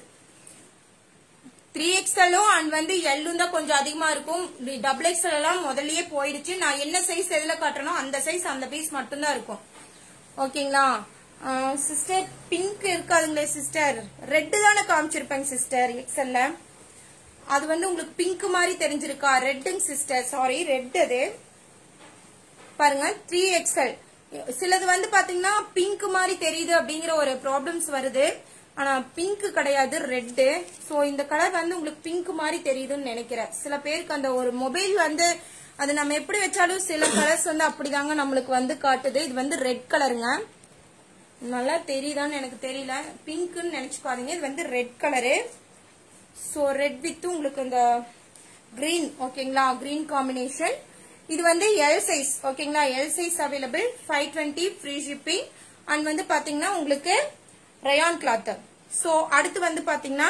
3XL அண்ட் வந்து L தான் கொஞ்சம் அதிகமா இருக்கும். XXL எல்லாம் முதல்லயே போயிடுச்சு. நான் என்ன சைஸ் எதுல காட்டுறனோ அந்த சைஸ் அந்த பீஸ் மட்டும்தான் இருக்கும். ஓகேங்களா? சிஸ்டர் பிங்க் இருக்காதுங்களே சிஸ்டர், ரெட் தானே காமிச்சிருப்பேங்க சிஸ்டர் எக்ஸல்ல. அது வந்து உங்களுக்கு பிங்க் மாதிரி தெரிஞ்சிருக்கா? ரெட்டுங்க சிஸ்டர், சாரி ரெட். அது பாருங்க 3XL. சிலது வந்து பாத்தீங்கன்னா பிங்க் மாதிரி தெரியுது அப்படிங்கிற ஒரு ப்ராப்ளம்ஸ் வருது. ஆனா பிங்க் கிடையாது, ரெட்டு. சோ இந்த கலர் வந்து உங்களுக்கு பிங்க் மாதிரி தெரியுதுன்னு நினைக்கிறேன். சில பேருக்கு அந்த ஒரு மொபைல் வந்து அது நம்ம எப்படி வச்சாலும் சில கலர்ஸ் வந்து அப்படிதாங்க நம்மளுக்கு வந்து காட்டுது. இது வந்து ரெட் கலருங்க. நல்லா தெரியுதான்னு எனக்கு தெரியல, பிங்க்னு நினைச்சுக்காதீங்க. இது வந்து red colour. So red with உங்களுக்கு இந்த கிரீன், ஓகேங்களா, கிரீன் காம்பினேஷன். இது வந்து எல் சைஸ், ஓகேங்களா, L size available. 520 free shipping. And வந்து பாத்தீங்கன்னா உங்களுக்கு ரயான் கிளாத். சோ அடுத்து வந்து பாத்தீங்கன்னா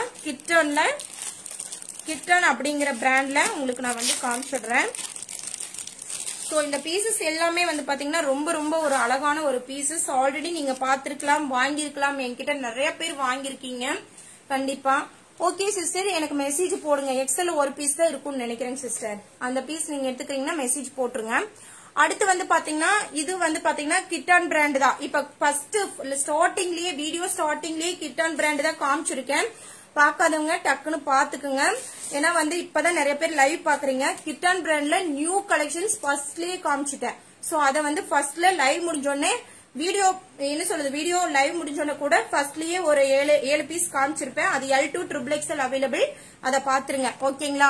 கிட்டன் அப்படிங்கிற பிராண்ட்ல உங்களுக்கு நான் வந்து காமிச்சிடுறேன். சோ இந்த பீசஸ் எல்லாமே வந்து பாத்தீங்கன்னா ரொம்ப ரொம்ப ஒரு அழகான ஒரு பீசஸ். ஆல்ரெடி நீங்க பாத்திருக்கலாம், வாங்கியிருக்கலாம், என்கிட்ட நிறைய பேர் வாங்கியிருக்கீங்க கண்டிப்பா. ஓகே சிஸ்டர், எனக்கு மெசேஜ் போடுங்க. எக்ஸல் ஒரு பீஸ் தான் இருக்கும்னு நினைக்கிறேன் சிஸ்டர். அந்த பீஸ் நீங்க எடுத்துக்கிறீங்கன்னா மெசேஜ் போட்டுருங்க. அடுத்து வந்து பாத்தீங்கன்னா இது வந்து பாத்தீங்கன்னா கிட்டான் பிராண்ட் தான். இப்ப ஃபர்ஸ்ட் ஸ்டார்டிங்லயே வீடியோ ஸ்டார்டிங்லயே கிட்டான் பிராண்ட் தான் காமிச்சிருக்கேன். பாக்காதவங்க டக்குன்னு பாத்துக்குங்க. ஏன்னா வந்து இப்பதான் நிறைய பேர் லைவ் பாக்குறீங்க. கிட்டான் பிராண்ட்ல நியூ கலெக்ஷன்ஸ் ஃபர்ஸ்ட்லயே காமிச்சிட்டேன். சோ அத வந்து ஃபர்ஸ்ட்ல லைவ் முடிஞ்சோடனே வீடியோ என்ன சொல்றது, வீடியோ லைவ் முடிஞ்சோட கூட ஃபர்ஸ்ட்லயே ஒரு 7 பீஸ் காமிச்சிருப்பேன். அது L2 XXL அவைலபிள். அத பாத்துருங்க, ஓகேங்களா.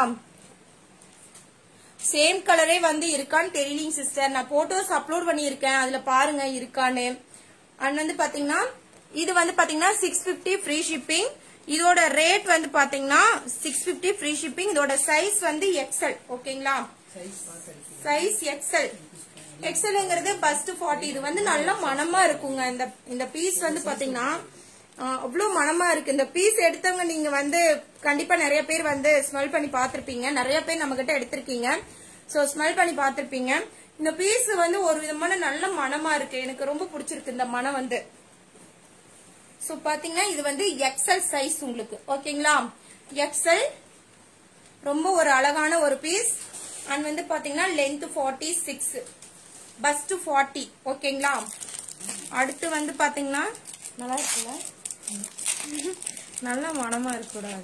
சேம் கலரே வந்து இருக்கான்னு தெரியலீங்க சிஸ்டர். நான் போட்டோஸ் அப்லோட் பண்ணியிருக்கேன், அதுல பாருங்க இருக்கான்னு. அண்ட் வந்து பாத்தீங்கன்னா இது வந்து பாத்தீங்கன்னா 650 ஃப்ரீ ஷிப்பிங். இதோட ரேட் வந்து பாத்தீங்கன்னா 650 ஃப்ரீ ஷிப்பிங். இதோட சைஸ் வந்து XL, ஓகேங்களா, சைஸ் XL. எக்ஸல்ங்கிறது பஸ்ட் 40. இது வந்து நல்ல மனமா இருக்குங்க. இந்த பீஸ் வந்து பாத்தீங்கன்னா அவ்வளவு மனமா இருக்கு. இந்த பீஸ் எடுத்தவங்க நீங்க வந்து கண்டிப்பா நிறைய பேர் வந்து ஸ்மெல் பண்ணி பாத்திருப்பீங்க. நிறைய பேர் நம்ம கிட்ட எடுத்திருக்கீங்க. சோ ஸ்மெல் பண்ணி பாத்திருப்பீங்க. இந்த பீஸ் வந்து ஒரு விதமான நல்ல மனமா இருக்கு. எனக்கு ரொம்ப பிடிச்சிருக்கு இந்த மனம் வந்து. சோ பாத்தீங்கன்னா இது வந்து XL சைஸ் உங்களுக்கு, ஓகேங்களா. XL ரொம்ப ஒரு அழகான ஒரு பீஸ். அண்ட் வந்து பாத்தீங்கன்னா லென்த் 46, பஸ்ட் 40, ஓகேங்களா. அடுத்து வந்து பாத்தீங்கன்னா நல்லா இருக்குல்ல, நல்ல மனமா இருக்கக்கூடாது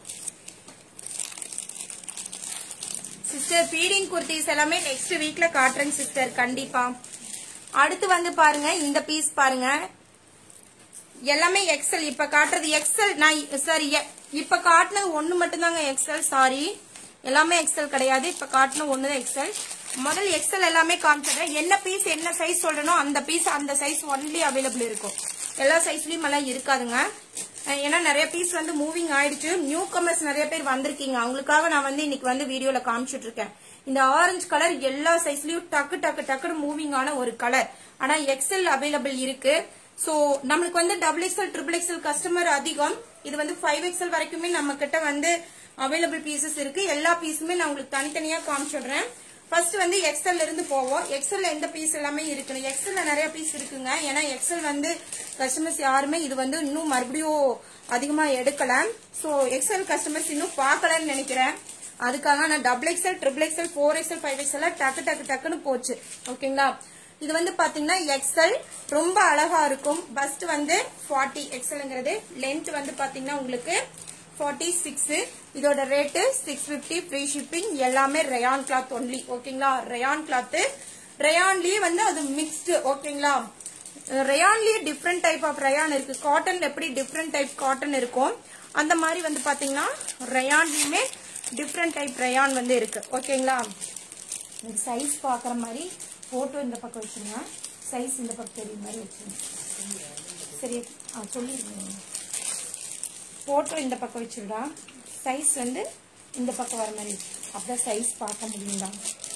சிஸ்டர். ஃபீடிங் குர்த்திஸ் எல்லாமே நெக்ஸ்ட் வீக்ல காட்டுறேங்க சிஸ்டர் கண்டிப்பா. அடுத்து வந்து பாருங்க இந்த பீஸ் பாருங்க, எல்லாமே XL. இப்ப காட்டுறது XL. நான் சாரி இப்ப காட்டுனது ஒண்ணு மட்டும் தாங்க XL, சாரி எல்லாமே XL கிடையாது. இப்ப காட்டுன ஒண்ணுதான் XL. முதல் XL எல்லாமே காமிச்சிடுறேன். என்ன பீஸ் என்ன சைஸ் சொல்றனோ அந்த பீஸ் அந்த சைஸ் ஒன்லி அவைலபிள் இருக்கும். எல்லா சைஸ்லயும் எல்லாம் இருக்காதுங்க. ஏன்னா நிறைய பீஸ் வந்து மூவிங் ஆயிடுச்சு. நியூ கமர்ஸ் நிறைய பேர் வந்திருக்கீங்க, அவங்களுக்காக நான் வந்து இன்னைக்கு வந்து வீடியோல காமிச்சிட்டு இருக்கேன். இந்த ஆரஞ்சு கலர் எல்லா சைஸ்லயும் டக்குன்னு மூவிங் ஆன ஒரு கலர். ஆனா XL அவைலபிள் இருக்கு. சோ நம்மளுக்கு வந்து XXL XXL கஸ்டமர் அதிகம். இது வந்து 5XL வரைக்குமே நம்ம கிட்ட வந்து அவைலபிள் பீசஸ் இருக்கு. எல்லா பீஸுமே நான் உங்களுக்கு தனித்தனியா காமிச்சிடுறேன். ஃபர்ஸ்ட் வந்து XL இருந்து போவோம். XL எந்த பீஸ் எல்லாமே இருக்கு. XL நிறைய பீஸ் இருக்குங்க. ஏன்னா XL வந்து கஸ்டமர்ஸ் யாருமே இது வந்து இன்னும் மறுபடியும் அதிகமா எடுக்கல. சோ XL கஸ்டமர்ஸ் இன்னும் பாக்கலன்னு நினைக்கிறேன். அதுக்காக நான் XXL XXL 4XL 5XL டக்குன்னு போச்சு, ஓகேங்களா. இது வந்து பாத்தீங்கன்னா XL ரொம்ப அழகா இருக்கும். பஸ்ட் வந்து 40 XLங்கிறது. லென்த் வந்து பாத்தீங்கன்னா உங்களுக்கு 46. இதோட ரேட்டு 650 ஃப்ரீ ஷிப்பிங். எல்லாமே ரயான் கிளாத் ஒன்லி, ஓகேங்களா. Rayon cloth. ரயான்லயே வந்து அது மிக்ஸ்டு, ஓகேங்களா. ரயான்லயே டிஃப்ரெண்ட் டைப் ஆஃப் ரயான் இருக்கு. காட்டன் எப்படி டிஃப்ரெண்ட் டைப் காட்டன் இருக்கும் அந்த மாதிரி வந்து பாத்தீங்கன்னா ரயான்லயுமே டிஃப்ரெண்ட் டைப் ரயான் வந்து இருக்கு, ஓகேங்களா. சைஸ் பாக்குற மாதிரி போட்டோ இந்த பக்கம் வச்சுருங்க. சைஸ் இந்த பக்கம் தெரியுற மாதிரி வச்சுருங்க. சரி சொல்லிருங்க. போட்டோ இந்த பக்கம் வச்சிருடா. சைஸ் வந்து இந்த பக்கம் வர மாதிரி அப்பதான் சைஸ் பார்க்க முடியும்டா.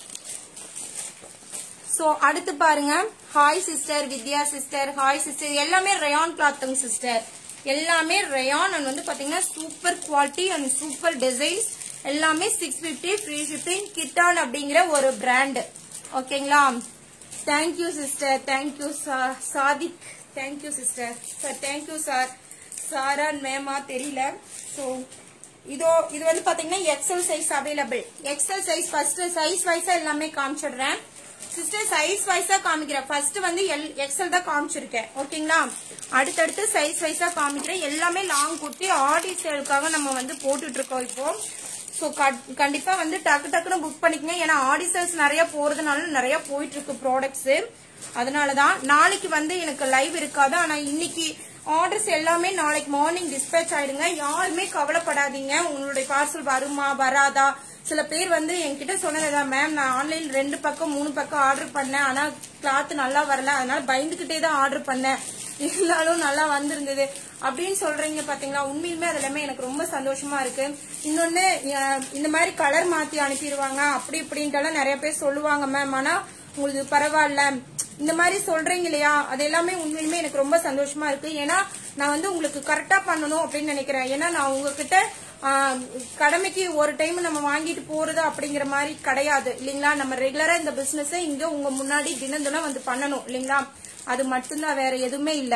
சோ அடுத்து பாருங்க. Hi sister Vidya sister, hi sister. எல்லாமே ரயான் கிளாத்துங்க சிஸ்டர். எல்லாமே ரயான் அண்ட் வந்து பாத்தீங்கன்னா super quality and super designs. எல்லாமே 650 ஃப்ரீ ஷிப்பிங். கிட்டான் அப்படிங்கிற ஒரு பிராண்ட், ஓகேங்களா. Thank you sister, thank you Sadiq, thank you sister. Sir thank you sir. சாரா மேமா தெரியல. சோ இது வந்து பாத்தீங்கன்னா XL size available. XL size first size வைஸா எல்லாமே காமிச்சிடுறேன். சிஸ்டர் சைஸ் வைஸா காமிக்கிறேன். ஃபர்ஸ்ட் வந்து எக்ஸல் தான் காமிச்சிருக்கேன். ஓகேங்களா, அடுத்தடுத்து சைஸ் வைஸா காமிக்கிறேன். எல்லாமே லாங் குர்த்தி ஆடி சேலுக்காக நம்ம வந்து போட்டுட்டு இருக்கோம் இப்போ. சோ கண்டிப்பா வந்து டக்குன்னு புக் பண்ணிக்கங்க. ஏன்னா ஆடி சேல்ஸ் நிறைய போறதுனால நிறைய போயிட்டு இருக்கு ப்ராடக்ட்ஸ். அதனாலதான் நாளைக்கு வந்து எனக்கு லைவ் இருக்காது. ஆனா இன்னைக்கு ஆர்டர்ஸ் எல்லாமே நாளைக்கு மார்னிங் டிஸ்பேச் ஆயிடுங்க. யாருமே கவலைப்படாதீங்க உங்களுடைய பார்சல் வருமா வராதா. சில பேர் வந்து என்கிட்ட சொன்னதுதான், மேம் நான் ஆன்லைன் 2 பக்கம் 3 பக்கம் ஆர்டர் பண்ணேன், ஆனா கிளாத் நல்லா வரல, அதனால பயந்துகிட்டே தான் ஆர்டர் பண்ணேன், இருந்தாலும் நல்லா வந்திருந்தது அப்படின்னு சொல்றீங்க பாத்தீங்களா. உண்மையுமே அது எல்லாமே எனக்கு ரொம்ப சந்தோஷமா இருக்கு. இன்னொன்னு இந்த மாதிரி கலர் மாத்தி அனுப்பிடுவாங்க அப்படி இப்படின்ட்டு நிறைய பேர் சொல்லுவாங்க மேம், ஆனா உங்களுக்கு பரவாயில்ல இந்த மாதிரி சொல்றீங்க இல்லையா, அது எல்லாமே உண்மையுமே எனக்கு ரொம்ப சந்தோஷமா இருக்கு. ஏன்னா நான் வந்து உங்களுக்கு கரெக்டா பண்ணணும் அப்படின்னு நினைக்கிறேன். ஏன்னா நான் உங்ககிட்ட கடமைக்கு ஒரு டைம் நம்ம வாங்கிட்டு போறது அப்படிங்கிற மாதிரி கிடையாது இல்லைங்களா. நம்ம ரெகுலரா இந்த பிசினஸ் இங்க உங்க முன்னாடி தினம் வந்து பண்ணணும் இல்லைங்களா. அது மட்டும்தான், வேற எதுவுமே இல்ல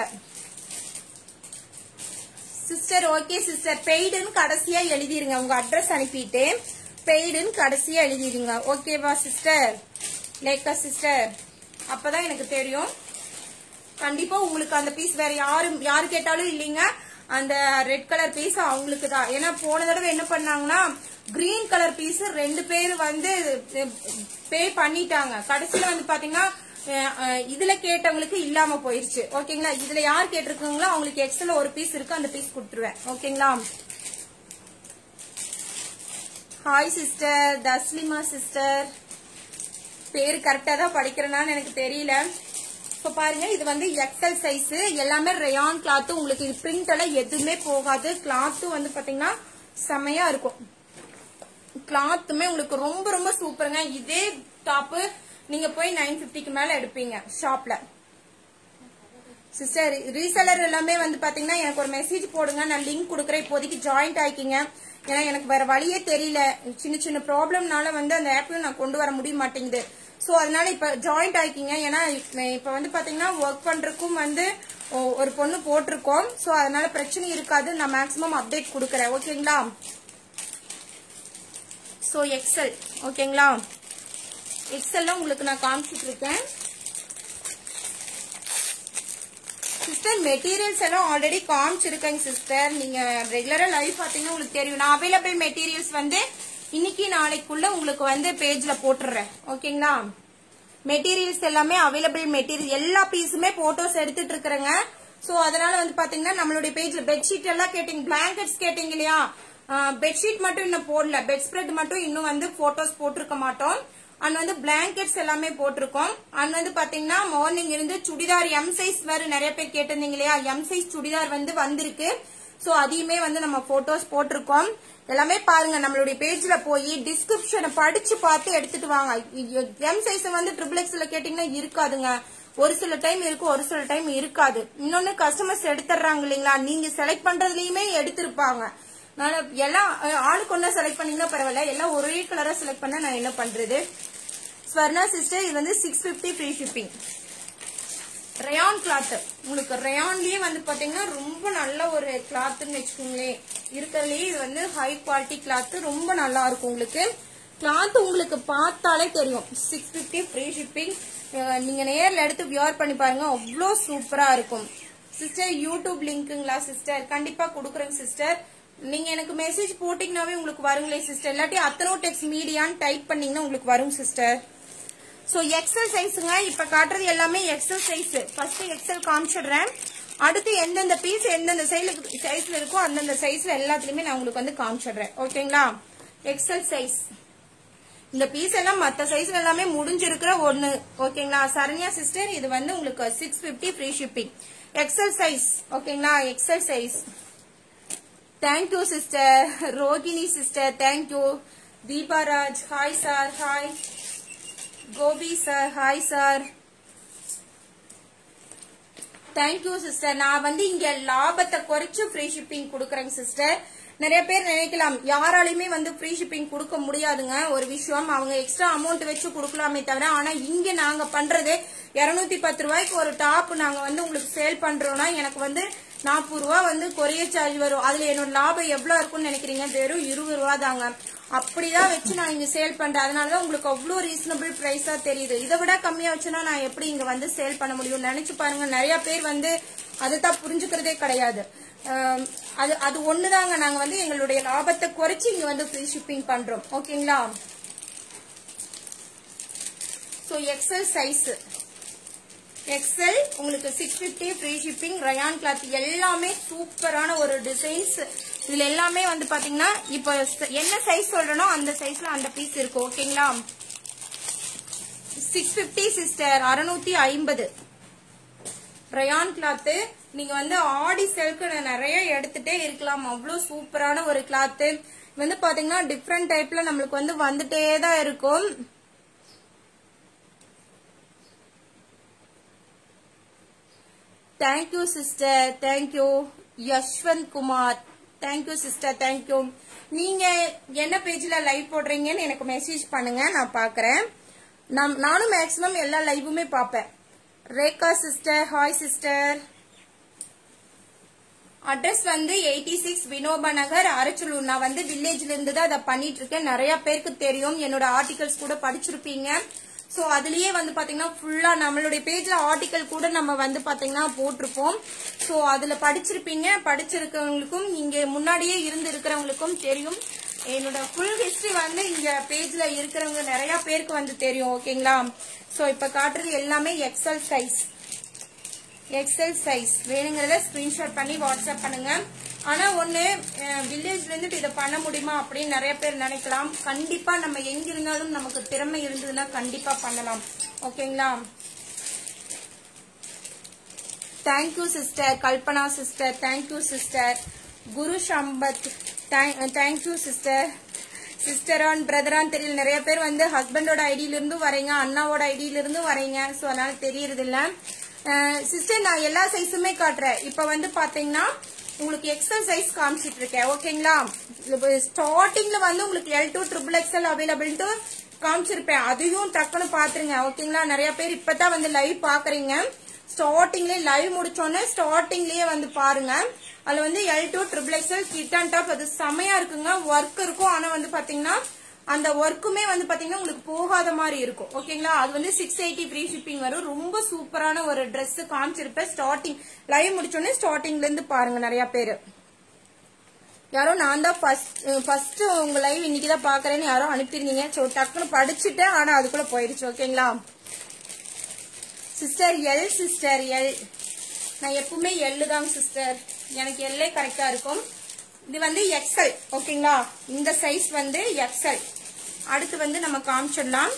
சிஸ்டர். ஓகே சிஸ்டர், பெய்டுன்னு கடைசியா எழுதிருங்க. உங்க அட்ரஸ் அனுப்பிட்டு பெய்டுன்னு கடைசியா எழுதிருங்க. ஓகேவா சிஸ்டர், லேக்கா சிஸ்டர், அப்பதான் எனக்கு தெரியும். கண்டிப்பா உங்களுக்கு அந்த பீஸ் வேற யாரு கேட்டாலும் இல்லைங்க, அந்த ரெட் கலர் பீஸ் அவங்களுக்கு தான். ஏன்னா போன தடவை என்ன பண்ணாங்கன்னா கிரீன் கலர் பீஸ் 2 பேர் வந்து பே பண்ணிட்டாங்க. கடைசியில வந்து பாத்தீங்கன்னா இதுல கேட்டவங்களுக்கு இல்லாம போயிருச்சு. ஓகேங்களா, இதுல யார் கேட்டிருக்காங்களோ அவங்களுக்கு எக்ஸ்ட்ரா ஒரு பீஸ் இருக்கு, அந்த பீஸ் கொடுத்துருவேன். ஓகேங்களா. ஹாய் சிஸ்டர், தஸ்லிமா சிஸ்டர், பேரு கரெக்டா தான் படிக்கிறேனான்னு எனக்கு தெரியல. இப்ப பாருங்க, இது வந்து எக்ஸல் சைஸ், எல்லாமே ரயான் கிளாத். உங்களுக்கு இது பிரிண்ட் எல்லாம் எதுவுமே போகாது. கிளாத் வந்து பாத்தீங்கன்னா செமையா இருக்கும். கிளாத்துமே உங்களுக்கு ரொம்ப ரொம்ப சூப்பருங்க. இதே டாப் நீங்க போய் 950க்கு மேல எடுப்பீங்க ஷாப்ல. சிஸ்டர் ரீசெலர் எல்லாமே வந்து பாத்தீங்கன்னா எனக்கு ஒரு மெசேஜ் போடுங்க, நான் லிங்க் கொடுக்குறேன். இப்போதைக்கு ஜாயிண்ட் ஆயிக்கிங்க. ஏன்னா எனக்கு வேற வழியே தெரியல, சின்ன ப்ராப்ளம்னால வந்து அந்த ஆப்ல நான் கொண்டு வர முடிய மாட்டேங்குது. சோ அதனால இப்ப ஜாயிண்ட் ஆயிக்கிங்க. ஏன்னா இப்ப வந்து பாத்தீங்கன்னா ஒர்க் பண்றதுக்கும் வந்து ஒரு பொண்ணு போட்டிருக்கோம். சோ அதனால பிரச்சனை இருக்காது, நான் மேக்ஸிமம் அப்டேட் கொடுக்கறேன். ஓகேங்களா. சோ எக்ஸல், ஓகேங்களா, எக்ஸல்ல உங்களுக்கு நான் காமிச்சிட்டு இருக்கேன். சிஸ்டர் மெட்டீரியல்ஸ் எல்லாம் ஆல்ரெடி காமிச்சிருக்கேங்க சிஸ்டர். நீங்க ரெகுலரா லைவ் பாத்தீங்கன்னா உங்களுக்கு தெரியும். நான் அவைலபிள் மெட்டீரியல்ஸ் வந்து இன்னைக்கு நாளைக்குள்ள உங்களுக்கு வந்து பேஜ்ல போட்டுறேன். ஓகேங்களா, மெட்டீரியல்ஸ் எல்லாமே அவைலபிள் மெட்டீரியல், எல்லா பீஸுமே போட்டோஸ் எடுத்துட்டு இருக்கிறேங்க. சோ அதனால வந்து பாத்தீங்கன்னா நம்மளுடைய பேஜ்ல பெட்ஷீட் எல்லாம் கேட்டீங்க, பிளாங்கெட்ஸ் கேட்டீங்க இல்லையா. பெட்ஷீட் மட்டும் இன்னும் போடல, பெட் ஸ்ப்ரெட் மட்டும் இன்னும் வந்து போட்டோஸ் போட்டிருக்க மாட்டோம். அண்ட் வந்து பிளாங்கெட்ஸ் எல்லாமே போட்டிருக்கோம். அண்ட் வந்து பாத்தீங்கன்னா மார்னிங் இருந்து சுடிதார் எம் சைஸ் வேற நிறைய பேர் கேட்டிருந்தீங்க இல்லையா, எம் சைஸ் சுடிதார் வந்து வந்திருக்கு. சோ அதையுமே வந்து நம்ம போட்டோஸ் போட்டிருக்கோம். எல்லாமே பாருங்க, நம்மளுடைய பேஜ்ல போய் டிஸ்கிரிப்ஷனை படிச்சு பார்த்து எடுத்துட்டு வாங்க. எம் சைஸ் வந்து XXXல கேட்டீங்கன்னா இருக்காதுங்க. ஒரு சில டைம் இருக்கும், ஒரு சில டைம் இருக்காது. இன்னொன்னு கஸ்டமர்ஸ் எடுத்துறாங்க இல்லைங்களா, நீங்க செலக்ட் பண்றதுலயுமே எடுத்திருப்பாங்க. நான் எல்லாம் ஆளுக்கு ஒன்னா செலக்ட் பண்ணீங்கன்னா பரவாயில்ல, எல்லாம் ஒரே கலரா செலக்ட் பண்ண நான் என்ன பண்றது. ஸ்வர்ணா சிஸ்டர், இது வந்து 650 ஃப்ரீ ஷிப்பிங். ரயான் கிளாத், உங்களுக்கு ரயான்லயே வந்து பாத்தீங்கன்னா ரொம்ப நல்ல ஒரு கிளாத்னு வச்சுக்கோங்களேன். இருக்கிறதுலயே இது வந்து ஹை குவாலிட்டி கிளாத், ரொம்ப நல்லா இருக்கும். உங்களுக்கு கிளாத் உங்களுக்கு பார்த்தாலே தெரியும். 650 ஃப்ரீ ஷிப்பிங். நீங்க நேர்ல எடுத்து வியர் பண்ணி பாருங்க, அவ்வளோ சூப்பரா இருக்கும். சிஸ்டர் யூடியூப் லிங்க்குங்களா சிஸ்டர்? கண்டிப்பா கொடுக்குறேங்க சிஸ்டர். நீங்க எனக்கு மெசேஜ் போட்டீங்கன்னாவே உங்களுக்கு வருங்களே சிஸ்டர், இல்லாட்டி அத்தனோடெக்ஸ் மீடியான்னு டைப் பண்ணீங்கன்னா உங்களுக்கு வரும் சிஸ்டர். சோ எக்ஸல் சைஸுங்க, இப்ப காட்டுறது எல்லாமே எக்ஸல் சைஸ். ஃபர்ஸ்ட் எக்ஸல் காமிச்சிடுறேன், அடுத்து எந்தெந்த பீஸ் எந்தெந்த சைஸ்ல இருக்கோ அந்தந்த சைஸ்ல எல்லாத்துலயுமே நான் உங்களுக்கு வந்து காமிச்சிடுறேன். ஓகேங்களா, எக்ஸல் சைஸ். இந்த பீஸ் எல்லாம் மத்த சைஸ்ல எல்லாமே முடிஞ்சிருக்கிற ஒண்ணு. ஓகேங்களா சரண்யா சிஸ்டர், இது வந்து உங்களுக்கு 650 ஃப்ரீ ஷிப்பிங். XL size. ஓகேங்களா, XL size. Thank you sister. Rohini sister thank you. Deeparaj hi sir. Hi Gopi sir. Hi sir. Thank you sister. நான் வந்து இங்க லாபத்தை குறைச்சு ஃப்ரீ ஷிப்பிங் கொடுக்கறேங்க சிஸ்டர். நிறைய பேர் நினைக்கலாம் யாராலையுமே வந்து ஃப்ரீ ஷிப்பிங் கொடுக்க முடியாதுங்க. ஒரு விஷயம், அவங்க எக்ஸ்ட்ரா அமௌண்ட் வச்சு கொடுக்கலாமே தவிர, ஆனா இங்க நாங்க பண்றது 210 ரூபாய்க்கு ஒரு டாப் நாங்க வந்து உங்களுக்கு சேல் பண்றோம்னா எனக்கு வந்து 40 ரூபா வந்து கொரியர் சார்ஜ் வரும். அதுல என்னோட லாபம் எவ்வளவு இருக்கும்னு நினைக்கிறீங்க? வெறும் 20 ரூபா தாங்க. அப்படிதான் வச்சு நான் இங்க சேல் பண்றேன். அதனாலதான் உங்களுக்கு அவ்வளவு ரீசனபிள் பிரைஸா தெரியுது. இதை விட கம்மியா வச்சுன்னா நான் எப்படி இங்க வந்து சேல் பண்ண முடியும் நினைச்சு பாருங்க. நிறைய பேர் வந்து அதைத்தான் புரிஞ்சுக்கிறதே கிடையாது. அது ஒண்ணுதாங்க, நாங்க வந்து எங்களுடைய லாபத்தை குறைச்சு இங்க வந்து ஃப்ரீ ஷிப்பிங் பண்றோம். ஓகேங்களா? சோ எக்ஸல் சைஸ், எக்ஸல் உங்களுக்கு 650 ஃப்ரீ ஷிப்பிங். ரயான் கிளாத் எல்லாமே சூப்பரான ஒரு டிசைன்ஸ். இதுல எல்லாமே வந்து பாத்தீங்கன்னா இப்ப என்ன சைஸ் சொல்றனோ அந்த சைஸ்ல அந்த பீஸ் இருக்கும். ஓகேங்களா? 650 சிஸ்டர், 650 ரயான் கிளாத். நீங்க வந்து ஆடி செல்க்கு நிறைய எடுத்துட்டே இருக்கலாம். அவ்வளவு சூப்பரான ஒரு கிளாத் வந்து பாத்தீங்கன்னா டிஃப்ரெண்ட் டைப்ல நம்மளுக்கு வந்து வந்துட்டே தான் இருக்கும். Thank you sister, thank you Yashwant Kumar, thank you sister, thank you. நீங்க என்ன பேஜ்ல லைவ் போடுறீங்கன்னு எனக்கு மெசேஜ் பண்ணுங்க, நான் பாக்குறேன். நானும் மேக்சிமம் எல்லா லைவுமே பாப்பேன். Rekha sister, hi sister. Address வந்து 86 வினோபா நகர், அரச்சலூர். நான் வந்து வில்லேஜ்ல இருந்து தான் அதை பண்ணிட்டு இருக்கேன். நிறைய பேருக்கு தெரியும், என்னோட ஆர்டிகல்ஸ் கூட படிச்சிருப்பீங்க. சோ அதுலயே வந்து பாத்தீங்கன்னா ஃபுல்லா நம்மளுடைய பேஜ்ல ஆர்டிகல் கூட நம்ம வந்து பாத்தீங்கன்னா போட்டிருப்போம். சோ அதுல படிச்சிருப்பீங்க. படிச்சிருக்கவங்களுக்கும் இங்க முன்னாடியே இருந்து இருக்கிறவங்களுக்கும் தெரியும். என்னோட ஃபுல் ஹிஸ்டரி வந்து இங்க பேஜ்ல இருக்கிறவங்க நிறைய பேருக்கு வந்து தெரியும். ஓகேங்களா? சோ இப்ப காட்டுறது எல்லாமே எக்ஸல் சைஸ். எக்ஸல் சைஸ் வேணுங்கிறத ஸ்கிரீன்ஷாட் பண்ணி வாட்ஸ்அப் பண்ணுங்க. ஆனா ஒண்ணு, வில்லேஜ்ல இருந்துட்டு இதை பண்ண முடியுமா அப்படின்னு நிறைய பேர் நினைக்கலாம். கண்டிப்பா நம்ம எங்க இருந்தாலும் நமக்கு திறமை இருந்ததுன்னா கண்டிப்பா பண்ணலாம். ஓகேங்களா? Thank you sister Kalpana sister, thank you sister Guru Sampath, thank you sister. சிஸ்டரான் பிரதரான் தெரியல. நிறைய பேர் வந்து ஹஸ்பண்டோட ஐடியில இருந்தும் வரீங்க, அண்ணாவோட ஐடியில இருந்தும் வரீங்க. சோ அதனால தெரியறது இல்ல. சிஸ்டர் நான் எல்லா சைஸுமே காட்டுறேன். இப்ப வந்து பாத்தீங்கன்னா உங்களுக்கு எக்ஸல் சைஸ் காமிச்சிட்டு இருக்கேன். ஓகேங்களா? ஸ்டார்டிங்ல வந்து உங்களுக்கு L2 XXL அவைலபிள் காமிச்சிருப்பேன். அதையும் டக்குன்னு பாத்துருங்க. ஓகேங்களா? நிறைய பேர் இப்பதான் வந்து லைவ் பாக்குறீங்க. ஸ்டார்டிங்லயே லைவ் முடிச்சோன்னே ஸ்டார்டிங்லயே வந்து பாருங்க. அதுல வந்து L2 XXL kid and top அது செமையா இருக்குங்க. ஒர்க் இருக்கும். ஆனா வந்து பாத்தீங்கன்னா அந்த ஒர்க்குமே வந்து பாத்தீங்கன்னா உங்களுக்கு போகாத மாதிரி இருக்கும். ஓகேங்களா? அது வந்து 680 ஃப்ரீ ஷிப்பிங் வரும். ரொம்ப சூப்பரான ஒரு ட்ரெஸ் காமிச்சிருப்பேன். ஸ்டார்டிங் லைவ் முடிச்சோடனே ஸ்டார்டிங்ல இருந்து பாருங்க. நிறைய பேரு யாரோ நான் தான் ஃபர்ஸ்ட் உங்க லைவ் இன்னைக்குதான் பாக்குறேன்னு யாரோ அனுப்பிருந்தீங்க. சோ டக்குன்னு படிச்சுட்டேன், ஆனா அதுக்குள்ள போயிடுச்சு. ஓகேங்களா? Sister L, sister L. நான் எப்பவுமே எல்லு தாங்க சிஸ்டர், எனக்கு எல்லே கரெக்டா இருக்கும். இது வந்து எக்ஸல். ஓகேங்களா? இந்த சைஸ் வந்து எக்ஸல். அடுத்து வந்து நம்ம காமிச்சிடலாம்.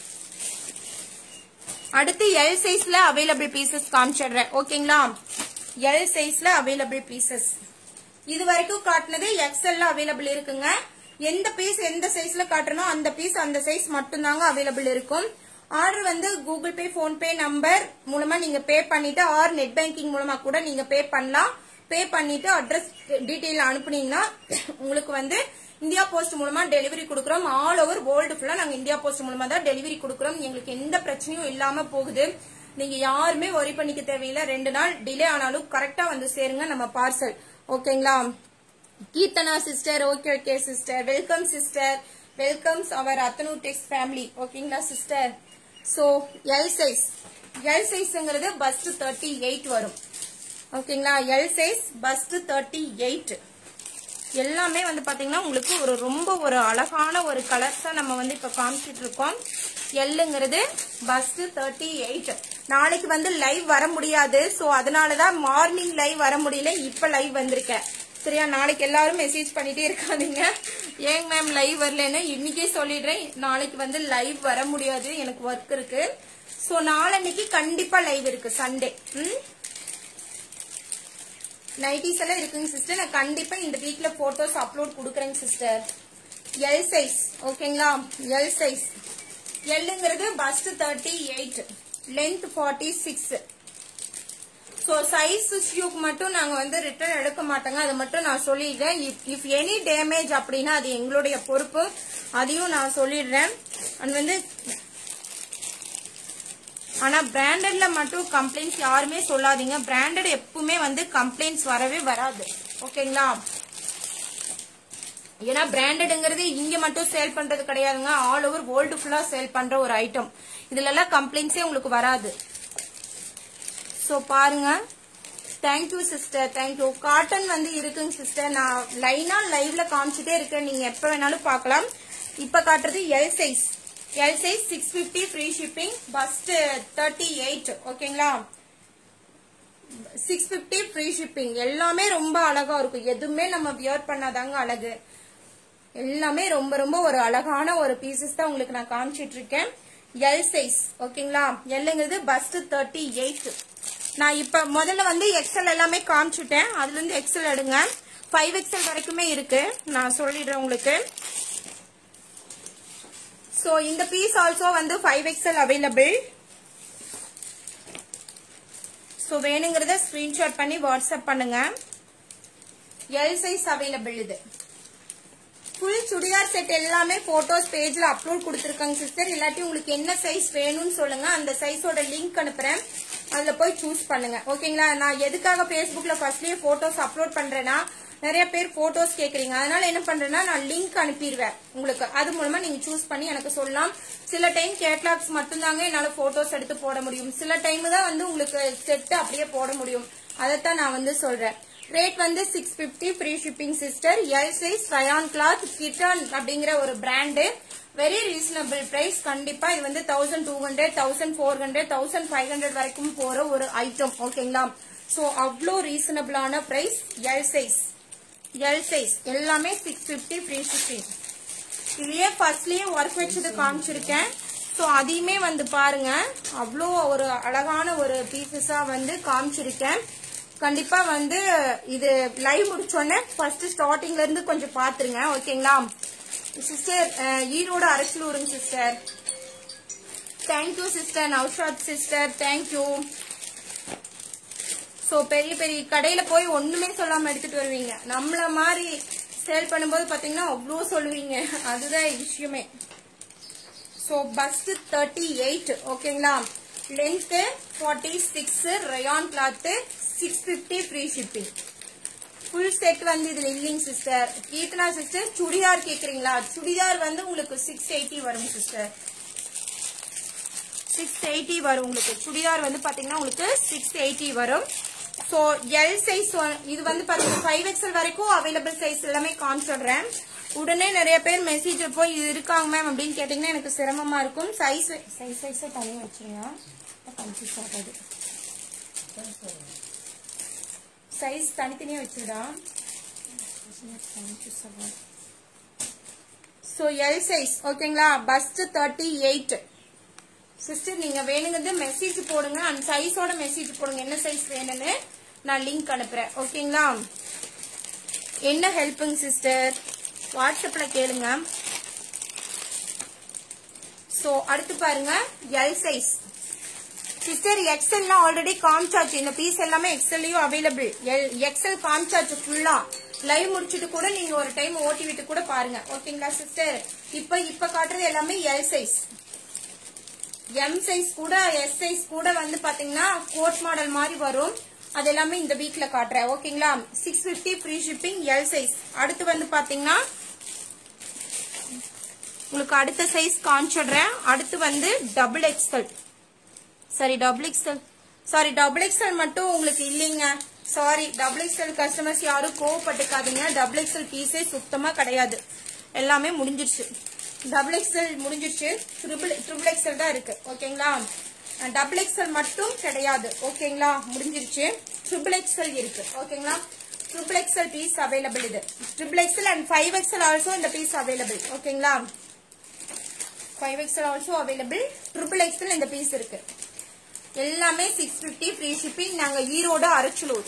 அடுத்து எல் சைஸ்ல அவைலபிள் பீசஸ் காமிச்சிடுறேன். ஓகேங்களா? எல் சைஸ்ல அவைலபிள் பீசஸ் இது வரைக்கும் காட்டினது எக்ஸல்ல அவைலபிள் இருக்குங்க. எந்த பீஸ் எந்த சைஸ்ல காட்டணும் அந்த பீஸ் அந்த சைஸ் மட்டும் தாங்க அவைலபிள் இருக்கும். ஆர்டர் வந்து கூகுள் பே, போன்பே நம்பர் மூலமா நீங்க பே பண்ணிட்டு ஆர் நெட் பேங்கிங் மூலமா கூட நீங்க பே பண்ணலாம். பே பண்ணிட்டு அட்ரஸ் டீடைல் அனுப்புனீங்கன்னா உங்களுக்கு வந்து இந்தியா போஸ்ட் மூலமா டெலிவரி கொடுக்குறோம். ஆல் ஓவர் வேர்ல்டு ஃபுல்லா நாங்க இந்தியா போஸ்ட் மூலமா தான் டெலிவரி கொடுக்குறோம். எங்களுக்கு எந்த பிரச்சனையும் இல்லாம போகுது. நீங்க யாருமே வரி பண்ணிக்க தேவையில்லை. 2 நாள் டிலே ஆனாலும் கரெக்டா வந்து சேருங்க நம்ம பார்சல். ஓகேங்களா? Keerthana sister, okay sister, welcome sister, welcomes our Athanur Tex family. ஓகேங்களா சிஸ்டர்? சோ எல் சைஸ்ங்கிறது பஸ்ட் 38 வரும். ஓகேங்களா? எல் சைஸ் பஸ்ட் 38 எல்லாமே வந்து பாத்தீங்கன்னா உங்களுக்கு ரொம்ப ஒரு அழகான ஒரு கலர்ஸா நம்ம வந்து இப்ப காமிச்சிட்டு இருக்கோம். எல்லுங்கிறது பஸ்ட் 38. நாளைக்கு வந்து லைவ் வர முடியாது. சோ அதனாலதான் மார்னிங் லைவ் வர முடியல, இப்ப லைவ் வந்திருக்கேன். சரியா? நாளைக்கு எல்லாரும் மெசேஜ் பண்ணிட்டே இருக்காதீங்க, ஏங்க மேம் லைவ் வரலன்னு. இன்னைக்கே சொல்லிடுறேன், நாளைக்கு வந்து லைவ் வர முடியாது, எனக்கு ஒர்க் இருக்கு. சோ நாளைக்கு கண்டிப்பா லைவ் இருக்கு, சண்டே. நைட்டிஸ் எல்லாம் இருக்குங்க சிஸ்டர். நான் கண்டிப்பா இந்த வீக்ல போட்டோஸ் அப்லோட் கொடுக்குறேங்க சிஸ்டர். L size. ஓகேங்களா? L size. எல்லுங்கிறது பஸ்ட் 38, லென்த் 46. சோ சைஸ் இஷ்யூக்கு மட்டும் நாங்க வந்து ரிட்டர்ன் எடுக்க மாட்டோங்க, அது மட்டும் நான் சொல்லிடுறேன். இஃப் எனி டேமேஜ் அப்படின்னா அது எங்களுடைய பொறுப்பு, அதையும் நான் சொல்லிடுறேன். அது வந்து ஆனா பிராண்டட்ல மட்டும் கம்ப்ளைண்ட்ஸ் யாருமே சொல்லாதீங்க. பிராண்டட் எப்பவுமே வந்து கம்ப்ளைண்ட்ஸ் வரவே வராது. ஓகேங்களா? ஏன்னா பிராண்டட்ங்கிறது இங்க மட்டும் சேல் பண்றது கிடையாதுங்க, ஆல் ஓவர் வேர்ல்டு ஃபுல்லா சேல் பண்ற ஒரு ஐட்டம். இதுல எல்லாம் கம்ப்ளைண்ட்ஸே உங்களுக்கு வராது. சோ பாருங்க. Thank you sister, thank you. காட்டன் வந்து இருக்குங்க சிஸ்டர், நான் லைவ்ல காமிச்சிட்டே இருக்கேன், நீங்க எப்ப வேணாலும் பார்க்கலாம். இப்ப காட்டுறது L size 650 free shipping, bust 38 ஓகேங்களா. 650 ஃப்ரீ ஷிப்பிங். எல்லாமே ரொம்ப அழகா இருக்கும், எதுவுமே நம்ம வியர் பண்ணாதாங்க அழகு. எல்லாமே ரொம்ப ரொம்ப ஒரு அழகான ஒரு பீசஸ் தான் உங்களுக்கு நான் காமிச்சிட்டு இருக்கேன். எல் சைஸ் ஓகேங்களா. எல்லுங்கிறது பஸ்ட் 38. நான் இப்ப முதல்ல வந்து எக்ஸல் எல்லாமே காமிச்சுட்டேன், அதுல இருந்து எக்ஸல் எடுங்க. 5XL வரைக்குமே இருக்கு, நான் சொல்லிடுறேன் உங்களுக்கு. சோ இந்த பீஸ் ஆல்சோ வந்து 5XL அவைலபிள். சோ வேணுங்கிறத ஸ்கிரீன்ஷாட் பண்ணி வாட்ஸ்அப் பண்ணுங்க. L size available. இது ஃபுல் சுடிதார் செட் எல்லாமே போட்டோஸ் பேஜ்ல அப்லோட் கொடுத்துருக்காங்க சிஸ்டர். இல்லாட்டி உங்களுக்கு என்ன சைஸ் வேணும்னு சொல்லுங்க, அந்த சைஸோட லிங்க் அனுப்புறேன், அதுல போய் சூஸ் பண்ணுங்க ஓகேங்களா. நான் எதுக்காக Facebookல ஃபர்ஸ்ட்லயே போட்டோஸ் அப்லோட் பண்றேன்னா, நிறைய பேர் போட்டோஸ் கேக்குறீங்க, அதனால என்ன பண்றேன்னா நான் லிங்க் அனுப்பிடுவேன் உங்களுக்கு, அது மூலமா நீங்க சூஸ் பண்ணி எனக்கு சொல்லலாம். சில டைம் கேட்லாக்ஸ் மட்டும்தாங்க என்னால போட்டோஸ் எடுத்து போட முடியும், சில டைம் தான் வந்து உங்களுக்கு செட் அப்படியே போட முடியும், அதைத்தான் நான் வந்து சொல்றேன். ரேட் வந்து 650 free shipping sister. L size rayon cloth கிட்டான் அப்படிங்கிற ஒரு பிராண்டு. Very reasonable price. கண்டிப்பா இது வந்து 1200 1400 1500 வரைக்கும் போற ஒரு ஐட்டம் ஓகேங்களா. சோ அவ்வளோ ரீசனபிளான பிரைஸ். எல் சைஸ் எல்லாமே 650 ஃப்ரீ ஷிப்பிங். இதுலயே ஃபர்ஸ்ட்லயே ஒர்க் வச்சது காமிச்சிருக்கேன். சோ அதையுமே வந்து பாருங்க, அவ்வளோ ஒரு அழகான ஒரு பீசஸா வந்து காமிச்சிருக்கேன். கண்டிப்பா வந்து இது லைவ் முடிச்சோடனே ஃபர்ஸ்ட் ஸ்டார்டிங்ல இருந்து கொஞ்சம் பாத்துருங்க ஓகேங்களா. சிஸ்டர் ஈரோடு அரசலூருங்க sister. Thank you sister. Naushad sister thank you. So பெரிய பெரிய கடையில போய் ஒண்ணுமே சொல்லாம எடுத்துட்டு வருவீங்க, நம்மள மாதிரி சேல் பண்ணும்போது பாத்தீங்கன்னா அவ்வளோ சொல்லுவீங்க, அதுதான் விஷயமே. சோ பஸ்ட் 38 ஓகேங்களா. Length 46, rayon cloth 650 free shipping. Full set வந்து இதுல இல்லைங்க சிஸ்டர். கீர்த்தனா சிஸ்டர் சுடிதார் கேக்குறீங்களா, சுடிதார் வந்து உங்களுக்கு 680 வரும் சிஸ்டர். 680 வரும் உங்களுக்கு. சுடிதார் வந்து பாத்தீங்கன்னா உங்களுக்கு 680 வரும். சோ எல் சைஸ் இது வந்து பாத்தீங்கன்னா 5XL வரைக்கும் அவைலபிள் சைஸ் எல்லாமே காமிச்சிடுறேன். உடனே நிறைய பேர் மெசேஜ் போய் இது இருக்காங்க மேம் அப்படின்னு கேட்டீங்கன்னா எனக்கு சிரமமா இருக்கும். சைஸ் தனியா வச்சுருங்க, கன்ஃபியூஸ் ஆகாது. சைஸ் தனித்தனியா வச்சுடா. சோ எல் சைஸ் ஓகேங்களா. Bust 38 sister. நீங்க வேணுங்கிறது மெசேஜ் போடுங்க, அந்த சைஸோட மெசேஜ் போடுங்க, என்ன சைஸ் வேணும்னு நான் லிங்க் அனுப்புறேன் ஓகேங்களா. என்ன ஹெல்ப்புங்க சிஸ்டர் வாட்ஸ்அப்ல கேளுங்க. சோ அடுத்து பாருங்க L size sister. XL already காமிச்சாச்சு, இந்த பீஸ் எல்லாமே எக்ஸ்எல்லையும் அவைலபிள். எக்ஸ்எல் காமிச்சாச்சு ஃபுல்லா. லைவ் முடிச்சிட்டு கூட நீங்க ஒரு டைம் ஓட்டி விட்டு கூட பாருங்க ஓகேங்களா சிஸ்டர். இப்ப காட்டுறது எல்லாமே எல் சைஸ். எம் சைஸ் கூட எஸ் சைஸ் கூட வந்து பாத்தீங்கன்னா கோட் மாடல் மாதிரி வரும், அது எல்லாமே இந்த வீக்ல காட்டுறேன் ஓகேங்களா. 650 ஃப்ரீ ஷிப்பிங். L size. அடுத்து வந்து பாத்தீங்கன்னா உங்களுக்கு அடுத்த சைஸ் காமிச்சிடுறேன். அடுத்து வந்து டபுள் எக்ஸ்எல் மட்டும் உங்களுக்கு இல்லைங்க, சாரி. டபுள் எக்ஸ்எல் கஸ்டமர்ஸ் யாரும் கோவப்பட்டுக்காதீங்க, டபுள் எக்ஸ்எல் பீஸே சுத்தமா கிடையாது, எல்லாமே முடிஞ்சிருச்சு. டபுள் எக்ஸ்எல் முடிஞ்சிருச்சு, ட்ரிபிள் எக்ஸ்எல் தான் இருக்கு ஓகேங்களா. டபுள் எக்ஸ்எல் மட்டும் கிடையாது ஓகேங்களா, முடிஞ்சிருச்சு. ட்ரிபிள் எக்ஸ்எல் இருக்கு ஓகேங்களா. Triple XL piece available. இது triple XL and 5XL also இந்த பீஸ் அவைலபிள் ஓகேங்களா. 5XL also available. Triple XL இந்த பீஸ் இருக்கு. எல்லாமே 650 ஃப்ரீ ஷிப்பிங். நாங்க ஈரோடு அரச்சலூர்.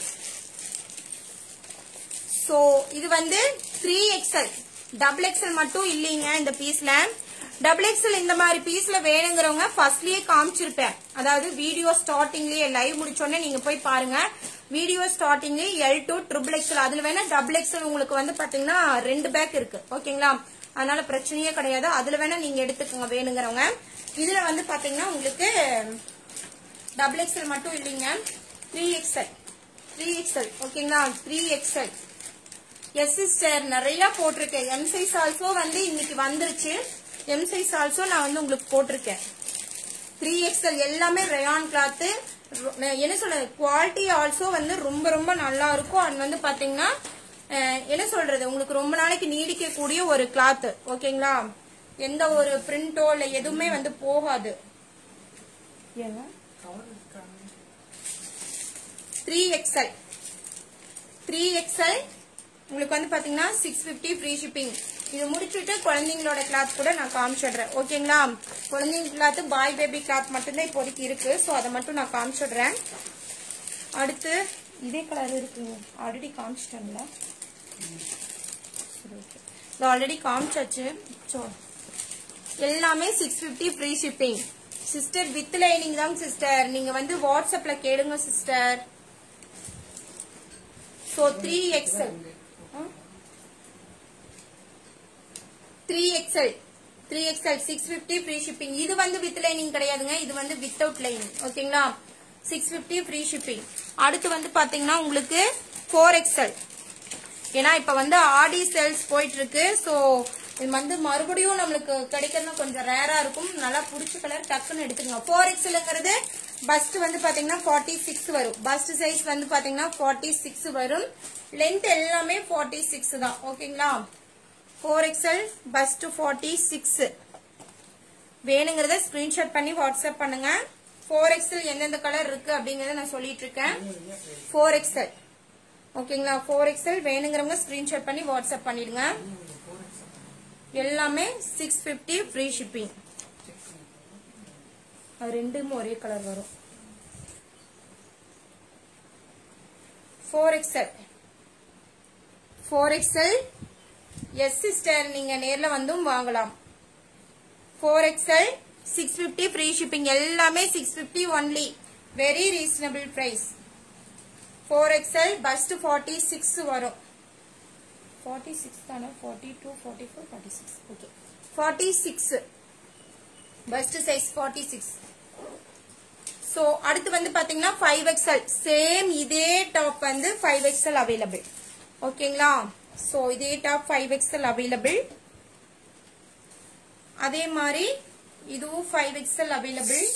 சோ இது வந்து 3XL. டபுள் எக்ஸ்எல் மட்டும் இல்லைங்க இந்த பீஸ்ல. டபுள் எக்ஸ்எல் இந்த மாதிரி பீஸ்ல வேணுங்கிறவங்க ஃபர்ஸ்ட்லயே காமிச்சிருப்பேன், அதாவது வீடியோ ஸ்டார்டிங்லயே லைவ் முடிச்சோடனே நீங்க போய் பாருங்க. வீடியோ ஸ்டார்டிங்லயே L2 ட்ரிபிள் எக்ஸ்எல், அதுல வேணா டபுள் எக்ஸ்எல் உங்களுக்கு வந்து பாத்தீங்கன்னா 2 பேக் இருக்கு ஓகேங்களா, அதனால பிரச்சனையே கிடையாது, அதுல வேணா நீங்க எடுத்துக்கோங்க வேணுங்கிறவங்க. இதுல வந்து பாத்தீங்கன்னா உங்களுக்கு டபுள் எக்ஸ்எல் மட்டும் இல்லைங்க, 3XL ஓகேங்களா. 3XL எஸ் சிஸ்டர் நிறைய போட்டிருக்கேன். எம் சைஸ் ஆல்சோ வந்து இன்னைக்கு வந்துருச்சு. எம் சைஸ் ஆல்சோ நான் வந்து உங்களுக்கு போட்டிருக்கேன். 3XL எல்லாமே ரயான் கிளாத். என்ன சொல்ற குவாலிட்டி ஆல்சோ வந்து ரொம்ப ரொம்ப நல்லா இருக்கும். அண்ட் வந்து பாத்தீங்கன்னா என்ன சொல்றது உங்களுக்கு ரொம்ப நாளைக்கு நீடிக்க கூடிய ஒரு கிளாத். ஓகேங்களா, எந்த ஒரு பிரிண்டோ இல்ல எதுவுமே வந்து போகாது. 3XL உங்களுக்கு வந்து பாத்தீங்கன்னா 650 ஃப்ரீ ஷிப்பிங். இது முடிச்சுட்டு குழந்தைங்களோட கிளாத் கூட நான் காமிச்சிடுறேன். ஓகேங்களா, குழந்தைங்க கிளாத் பாய் பேபி கிளாத் மட்டும்தான் இப்போதைக்கு இருக்கு. ஸோ அதை மட்டும் நான் காமிச்சிடுறேன். அடுத்து இதே கலர் இருக்குங்க, ஆல்ரெடி காமிச்சிட்டேன்ல. இது ஆல்ரெடி காமிச்சாச்சு. ஸோ எல்லாமே 650 free shipping. Sister with lining தான் சிஸ்டர். நீங்க வந்து வாட்ஸ்அப்ல கேளுங்க sister. So 3XL 650 free shipping. இது வந்து வித் லைனிங் கிடையாதுங்க, இது வந்து வித்தவுட் லைனிங். ஓகேங்களா, 650 ஃப்ரீ ஷிப்பிங். அடுத்து வந்து பாத்தீங்கன்னா உங்களுக்கு 4XL. ஏன்னா இப்ப வந்து ஆடி சேல்ஸ் போயிட்டு இருக்கு. சோ இது வந்து மறுபடியும் நம்மளுக்கு கிடைக்கிறது கொஞ்சம் ரேரா இருக்கும். நல்லா புடிச்ச கலர் டக்குன்னு எடுத்துங்க. 4XLங்கிறது பஸ்ட் வந்து பாத்தீங்கன்னா 46 வரும். பஸ்ட் சைஸ் வந்து பாத்தீங்கன்னா 46 வரும். லென்த் எல்லாமே 46 தான். ஓகேங்களா, 4XL பஸ்ட் 46 வேணுங்கிறத ஸ்கிரீன்ஷாட் பண்ணி வாட்ஸ்அப் பண்ணுங்க. 4XL எந்தெந்த கலர் இருக்கு அப்படிங்கறத நான் சொல்லிட்டு இருக்கேன். 4XL ஓகேங்களா, 4XL வேணுங்கிறவங்க ஸ்கிரீன்ஷாட் பண்ணி வாட்ஸ்அப் பண்ணிடுங்க. எல்லாமே 650 ஃப்ரீ ஷிப்பிங். ரெண்டுமே ஒரே கலர் வரும். 4XL எஸ் சிஸ்டர், நீங்க நேர்ல வந்தும் வாங்கலாம். 4XL 650 free shipping. எல்லாமே 650 only. Very reasonable price. 4XL bust 46 வரும். 46 தானே, 42 44 46. Okay, 46 first size 46. சோ அடுத்து வந்து பாத்தீங்கன்னா 5XL. சேம் இதே டாப் வந்து 5XL அவைலபிள். ஓகேங்களா, சோ இதே டாப் 5XL அவைலபிள். அதே மாதிரி இதுவும் 5XL அவைலபிள்.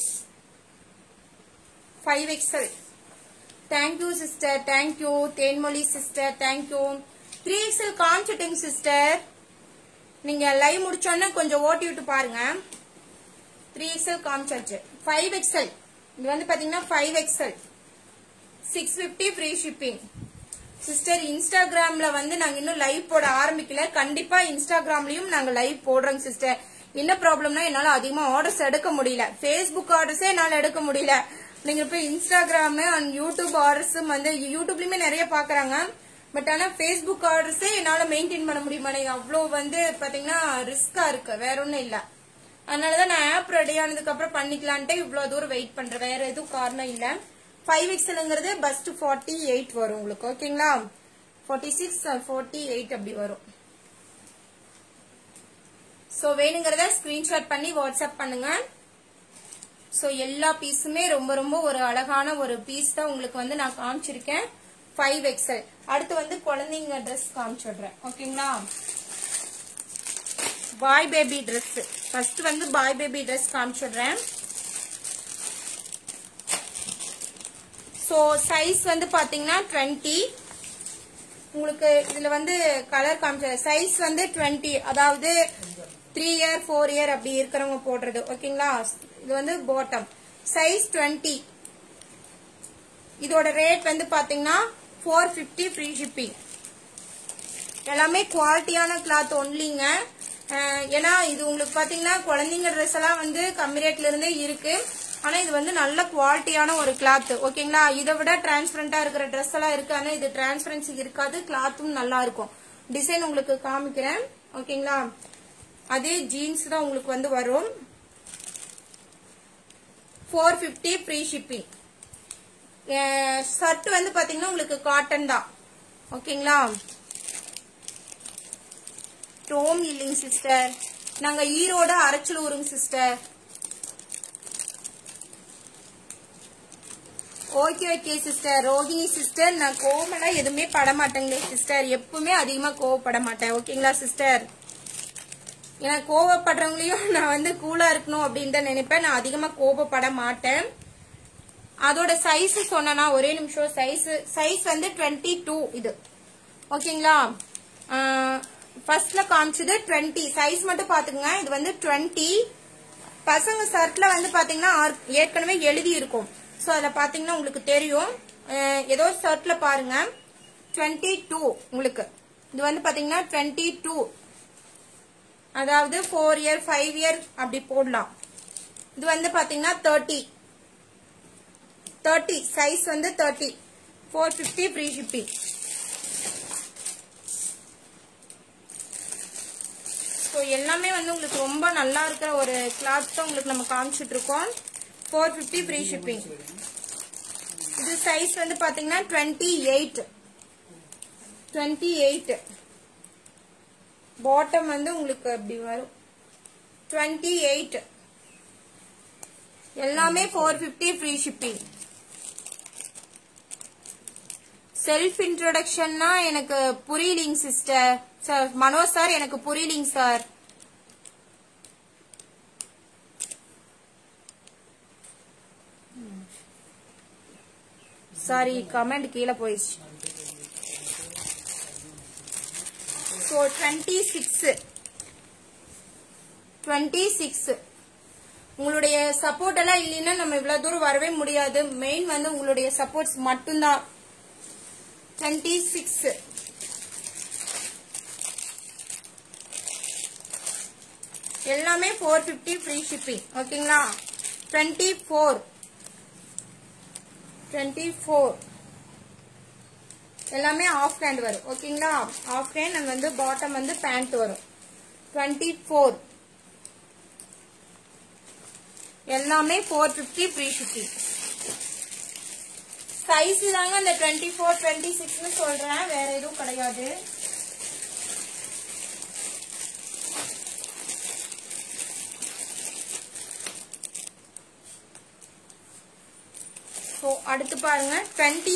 5XL. Thank you sister, thank you Thenmozhi sister, thank you. 3XL காமிச்சிட்டுங்க சிஸ்டர். நீங்க லைவ் முடிச்சோன்னா கொஞ்சம் ஓட்டி விட்டு பாருங்க. 3XL காமிச்சாச்சு. 5XL இது வந்து பாத்தீங்கன்னா 5XL 650 ஃப்ரீ ஷிப்பிங். சிஸ்டர் இன்ஸ்டாகிராம்ல வந்து நாங்க இன்னும் லைவ் போட ஆரம்பிக்கல. கண்டிப்பா இன்ஸ்டாகிராம்லயும் நாங்க லைவ் போடுறோம் சிஸ்டர். என்ன ப்ராப்ளம்னா என்னால அதிகமா ஆர்டர்ஸ் எடுக்க முடியல. Facebook ஆர்டர்ஸே என்னால எடுக்க முடியல. நீங்க போய் இன்ஸ்டாகிராம் அண்ட் யூடியூப் ஆர்டர்ஸும் வந்து யூடியூப்லயுமே நிறைய பாக்குறாங்க. பட் ஆனா Facebook ஆர்டர்ஸே என்னால மெயின்டைன் பண்ண முடியுமா? அவ்வளவு வந்து பாத்தீங்கன்னா ரிஸ்கா இருக்கு, வேற ஒண்ணும் இல்ல. அதனாலதான் நான் ஆப் ரெடி ஆனதுக்கு அப்புறம் பண்ணிக்கலான்ட்டு இவ்வளவு தூரம் வெயிட் பண்றேன். வேற எதுவும் காரணம் இல்ல. 5XLங்கிறது பஸ்ட் 48 வரும் உங்களுக்கு. ஓகேங்களா, 46 48 அப்படி வரும். சோ வேணுங்கிறத ஸ்கிரீன்ஷாட் பண்ணி வாட்ஸ்அப் பண்ணுங்க. சோ எல்லா பீஸுமே ரொம்ப ரொம்ப ஒரு அழகான ஒரு பீஸ் தான் உங்களுக்கு வந்து நான் காமிச்சிருக்கேன். 5XL. அடுத்து வந்து குழந்தைங்க ட்ரெஸ் காமிச்சிடுறேன். ஓகேங்களா, பாய் பேபி ட்ரெஸ். ஃபர்ஸ்ட் வந்து பாய் பேபி ட்ரெஸ் காமிச்சிடுறேன். சோ சைஸ் வந்து பாத்தீங்கன்னா 20. உங்களுக்கு இதுல வந்து கலர் காமிச்ச சைஸ் வந்து 20, அதாவது 3 இயர் 4 இயர் அப்படி இருக்கிறவங்க போடுறது. ஓகேங்களா, இது வந்து பாட்டம் சைஸ் 20. இதோட ரேட் வந்து பாத்தீங்கன்னா 450 ஃப்ரீ ஷிப்பிங். எல்லாமே குவாலிட்டியான கிளாத் ஒன்லிங்க. ஏன்னா இது உங்களுக்கு பாத்தீங்கன்னா குழந்தைங்க ட்ரெஸ் எல்லாம் வந்து கம்மி ரேட்ல இருந்தே இருக்கு. ஆனா இது வந்து நல்ல குவாலிட்டியான ஒரு கிளாத். ஓகேங்களா, இதை விட டிரான்ஸ்பரண்டா இருக்கிற ட்ரெஸ் எல்லாம் இருக்கு. ஆனா இது டிரான்ஸ்பரன்சி இருக்காது, கிளாத்தும் நல்லா இருக்கும். டிசைன் உங்களுக்கு காமிக்கிறேன். ஓகேங்களா, அதே ஜீன்ஸ் தான் உங்களுக்கு வந்து வரும். 450 ஃப்ரீ ஷிப்பிங். ஷர்ட் வந்து பாத்தீங்கன்னா உங்களுக்கு காட்டன் தான். ஓகேங்களா, டோம் இல்லைங்க சிஸ்டர், நாங்க ஈரோட அரச்சலூருங்க sister. Okay okay sister. Rohini sister, நான் கோவமெல்லாம் எதுவுமே பட மாட்டேங்களே சிஸ்டர். எப்பவுமே அதிகமா கோவப்பட மாட்டேன். ஓகேங்களா சிஸ்டர்? ஏன்னா கோவப்படுறவங்களையும் நான் வந்து கூலா இருக்கணும் அப்படின்னு தான் நினைப்பேன். நான் அதிகமா கோவப்பட மாட்டேன். அதோட சைஸ் சொன்னா ஒரே நிமிஷம். சைஸ் வந்து 22 இது. ஓகேங்களா? ஃபர்ஸ்ட்ல காமிச்சது 20. சைஸ் மட்டும் பாத்துக்கங்க. இது வந்து 20. பசங்க ஷர்ட்ல வந்து பாத்தீங்கன்னா ஏற்கனவே எழுதி இருக்கும். சோ அதுல பாத்தீங்கன்னா உங்களுக்கு தெரியும். ஏதோ ஷர்ட்ல பாருங்க 22 உங்களுக்கு. இது வந்து பாத்தீங்கன்னா 22. அதாவது 4 இயர் 5 இயர் அப்படி போடலாம். இது வந்து பாத்தீங்கன்னா 30 சைஸ் வந்து 30. 450 ஃப்ரீ ஷிப்பிங். ஸோ எல்லாமே வந்து உங்களுக்கு ரொம்ப நல்லா இருக்கிற ஒரு கிளாத் தான் உங்களுக்கு நம்ம காமிச்சிட்டு இருக்கோம். 450 ஃப்ரீ ஷிப்பிங். இது சைஸ் வந்து பாத்தீங்கன்னா 28. பாட்டம் வந்து உங்களுக்கு அப்படி வரும் 28. எல்லாமே 450 ஃப்ரீ ஷிப்பிங். செல்ஃப் இன்ட்ரோடக்ஷன்னா எனக்கு புரியலிங் சிஸ்டர். சார் மனோஜ் சார், எனக்கு புரியலிங் சார். சாரி, கமெண்ட் கீழே போயிடுச்சு. ஸோ 26 உங்களுடைய சப்போர்ட் எல்லாம் இல்லைன்னா நம்ம இவ்வளவு தூரம் வரவே முடியாது. மெயின் வந்து உங்களுடைய சப்போர்ட்ஸ் மட்டும்தான். 26 எல்லாமே 450 ஃப்ரீ ஷிப்பிங். ஓகேங்களா? 24 எல்லாமே ஆஃப் ஹேண்ட் வரும். ஓகேங்களா? ஆஃப் ஹேண்ட் அண்ட் வந்து பாட்டம் வந்து பேண்ட் வரும். 24 எல்லாமே 450 ஃப்ரீ ஷிப்பிங். சைஸ் தாங்க அந்த 24 26 சொல்றேன், வேற எதுவும் கிடையாது. ஸோ அடுத்து பாருங்க 20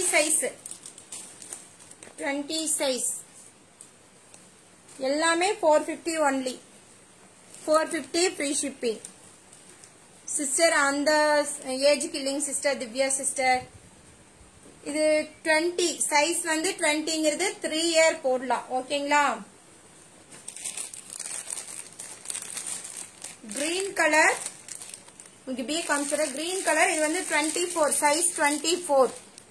சைஸ் எல்லாமே 450 ஒன்லி. 450 free shipping. சிஸ்டர் அந்த ஏஜ்க்கு இல்லைங்க சிஸ்டர், திவ்யா சிஸ்டர். இது 20 சைஸ் வந்து 20ங்கிறது 3 இயர் போடலாம். ஓகேங்களா? கிரீன் கலர் உங்களுக்கு பி காமிச்சற கிரீன் கலர். இது வந்து 24 சைஸ் 24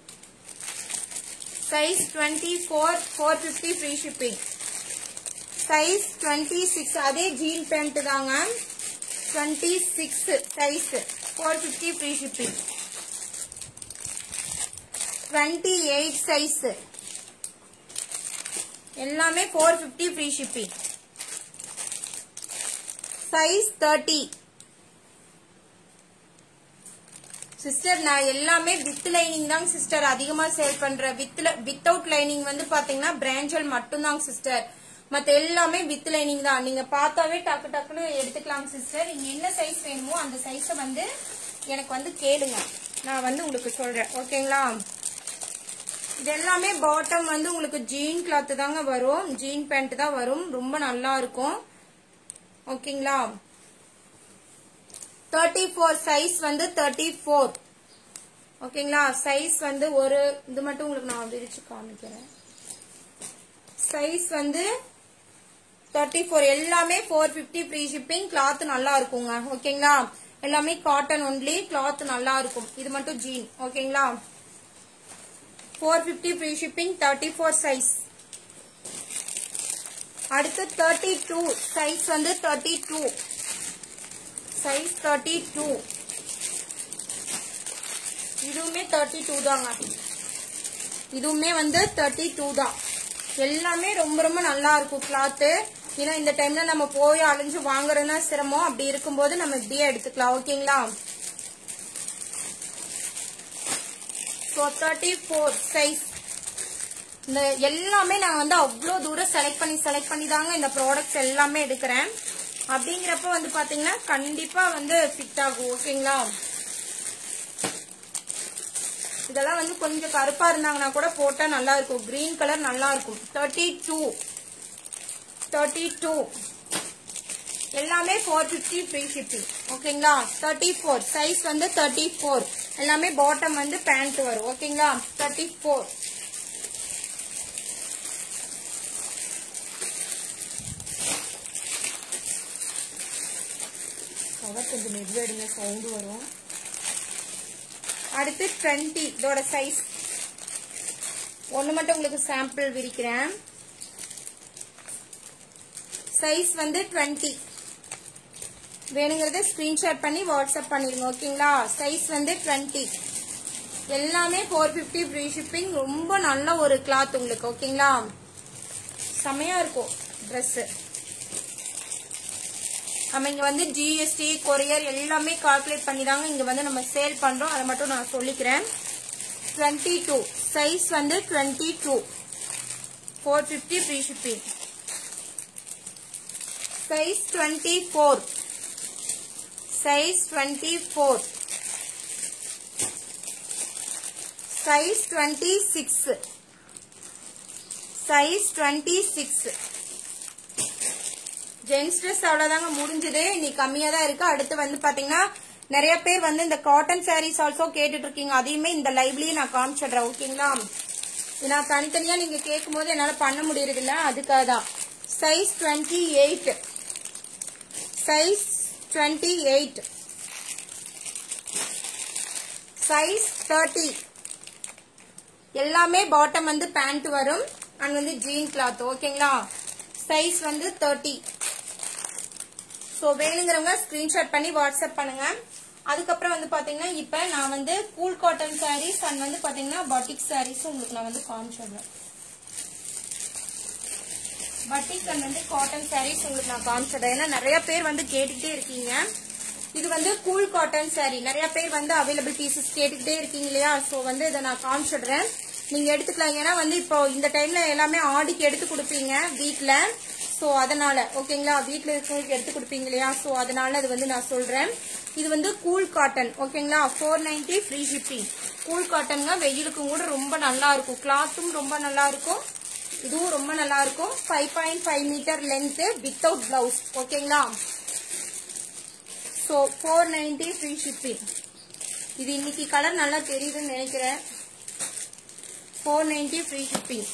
450 ஃப்ரீ ஷிப்பிங். சைஸ் 26 அதே ஜீன் பேண்ட் தாங்க. 26 சைஸ் 450 ஃப்ரீ ஷிப்பிங். 28 சைஸ் எல்லாமே 450 ஃப்ரீ ஷிப்பிங். Size 30 sister. நான் எல்லாமே வித் லைனிங் தாங்க சிஸ்டர் அதிகமா சேல் பண்றேன். வித்தவுட் லைனிங் வந்து பாத்தீங்கன்னா பிராஞ்சல் மட்டும் தாங்க சிஸ்டர். மத்த எல்லாமே வித் லைனிங் தான். நீங்க பார்த்தாவே டக்கு டக்குன்னு எடுத்துக்கலாம் சிஸ்டர். நீங்க என்ன சைஸ் வேணுமோ அந்த சைஸ வந்து எனக்கு வந்து கேளுங்க, நான் வந்து உங்களுக்கு சொல்றேன். ஓகேங்களா? இது எல்லாமே பாட்டம் வந்து உங்களுக்கு ஜீன் கிளாத் தாங்க வரும். ஜீன் பேண்ட் தான் வரும். ரொம்ப நல்லா இருக்கும். ஓகேங்களா? 34 சைஸ் வந்து 34. ஓகேங்களா? சைஸ் வந்து ஒரு இது மட்டும் உங்களுக்கு நான் விரிச்சு காமிக்கிறேன். சைஸ் வந்து 34 எல்லாமே 450 ஃப்ரீ ஷிப்பிங். கிளாத் நல்லா இருக்குங்க. ஓகேங்களா? எல்லாமே காட்டன் ஒன்லி. கிளாத் நல்லா இருக்கும். இது மட்டும் ஜீன். ஓகேங்களா? 450 ஃப்ரீ ஷிப்பிங். 34 சைஸ். அடுத்து 32 சைஸ் வந்து 32 சைஸ் 32. இதுவுமே 32 தாங்க. இதுவுமே வந்து 32 தான். எல்லாமே ரொம்ப ரொம்ப நல்லா இருக்கும் கிளாத். ஏன்னா இந்த டைம்ல நம்ம போய் அலைஞ்சு வாங்குறதுனா சிரமம். அப்படி இருக்கும்போது நம்ம இப்படியே எடுத்துக்கலாம். ஓகேங்களா? So 34 size. இந்த எல்லாமே நான் வந்து அவ்வளோ தூரம் செலக்ட் பண்ணி தாங்க இந்த ப்ராடக்ட்ஸ் எல்லாமே எடுக்கிறேன். அப்படிங்கிறப்ப வந்து பாத்தீங்கன்னா கண்டிப்பா வந்து ஃபிட் ஆகும். ஓகேங்களா? இதெல்லாம் வந்து கொஞ்சம் கருப்பா இருந்தாங்கன்னா கூட போட்டா நல்லா இருக்கும். கிரீன் கலர் நல்லா இருக்கும். 32 எல்லாமே 450 ஃப்ரீ ஷிப்பிங். ஓகேங்களா? 34 சைஸ் வந்து 34 எல்லாமே பாட்டம் வந்து பேண்ட் வரும். ஓகேங்களா? 34 கொஞ்சம் மெதுவெடுங்க, சவுண்ட் வரும். அடுத்து 20 இதோட சைஸ் ஒண்ணு மட்டும் உங்களுக்கு சாம்பிள் விரிக்கிறேன். சைஸ் வந்து 20 வேணுங்கிறத ஸ்கிரீன்ஷாட் பண்ணி வாட்ஸ்அப் பண்ணிருங்க. ஓகேங்களா? சைஸ் வந்து 20 எல்லாமே 450 ஃப்ரீ ஷிப்பிங். ரொம்ப நல்ல ஒரு கிளாத் உங்களுக்கு. ஓகேங்களா? செமையா இருக்கும் ட்ரெஸ். நம்ம இங்க வந்து ஜிஎஸ்டி கொரியர் எல்லாமே கால்குலேட் பண்ணிதாங்க இங்க வந்து நம்ம சேல் பண்றோம். அதை மட்டும் நான் சொல்லிக்கிறேன். 22 சைஸ் வந்து 22 450 free shipping. Size 24 size 24 size 26 size 26 gents dress அவ்வளவுதாங்க முடிஞ்சது. இன்னைக்கு கம்மியா தான் இருக்கு. அடுத்து வந்து பாத்தீங்கன்னா நிறைய பேர் வந்து இந்த காட்டன் சாரீஸ் ஆல்சோ கேட்டுட்டு இருக்கீங்க. அதையுமே இந்த லைவ்லயே நான் காமிச்சிடுறேன். ஓகேங்களா? நான் தனித்தனியா நீங்க கேட்கும் போது என்னால பண்ண முடியறது இல்ல, அதுக்காக தான். சைஸ் 28 சைஸ் 28 சைஸ் 30 எல்லாமே பாட்டம் வந்து பேண்ட் வரும் அண்ட் வந்து ஜீன் கிளாத். ஓகேங்களா? சைஸ் வந்து 30. சோ வேணுங்கிறவங்க ஸ்கிரீன்ஷாட் பண்ணி வாட்ஸ்அப் பண்ணுங்க. அதுக்கப்புறம் வந்து பாத்தீங்கன்னா இப்ப நான் வந்து கூல் காட்டன் சாரீஸ் அண்ட் வந்து பாத்தீங்கன்னா பட்டிக் சாரீஸ் உங்களுக்கு நான் வந்து காமிச்சிடுறேன். பட்டிக் அண்ட் வந்து காட்டன் சாரீஸ் உங்களுக்கு நான் காமிச்சிடுறேன். ஏன்னா நிறைய பேர் வந்து கேட்டுக்கிட்டே இருக்கீங்க. இது வந்து கூல் காட்டன் சாரீ. நிறைய பேர் வந்து அவைலபிள் பீசஸ் கேட்டுக்கிட்டே இருக்கீங்க இல்லையா? சோ வந்து இதை நான் காமிச்சிடுறேன். நீங்க எடுத்துக்கலாம். ஏன்னா வந்து இப்போ இந்த டைம்ல எல்லாமே ஆடிக்கு எடுத்து கொடுப்பீங்க வீட்டுல. சோ அதனால ஓகேங்களா? வீட்டுல இருக்கவங்களுக்கு எடுத்து கொடுப்பீங்க இல்லையா? சோ அதனால அது வந்து நான் சொல்றேன். இது வந்து கூல் காட்டன். ஓகேங்களா? 490 ஃப்ரீ ஷிப்பிங். கூல் காட்டன்ங்க. வெயிலுக்கும் கூட ரொம்ப நல்லா இருக்கும். கிளாத்தும் ரொம்ப நல்லா இருக்கும். இதுவும் ரொம்ப நல்லா இருக்கும். 5.5 மீட்டர் லென்த் வித்தவுட் பிளவுஸ். ஓகேங்களா? So 490 free shipping. இது இன்னைக்கு கலர் நல்லா தெரியுதுன்னு நினைக்கிறேன். 490 ஃப்ரீ ஷிப்பிங்.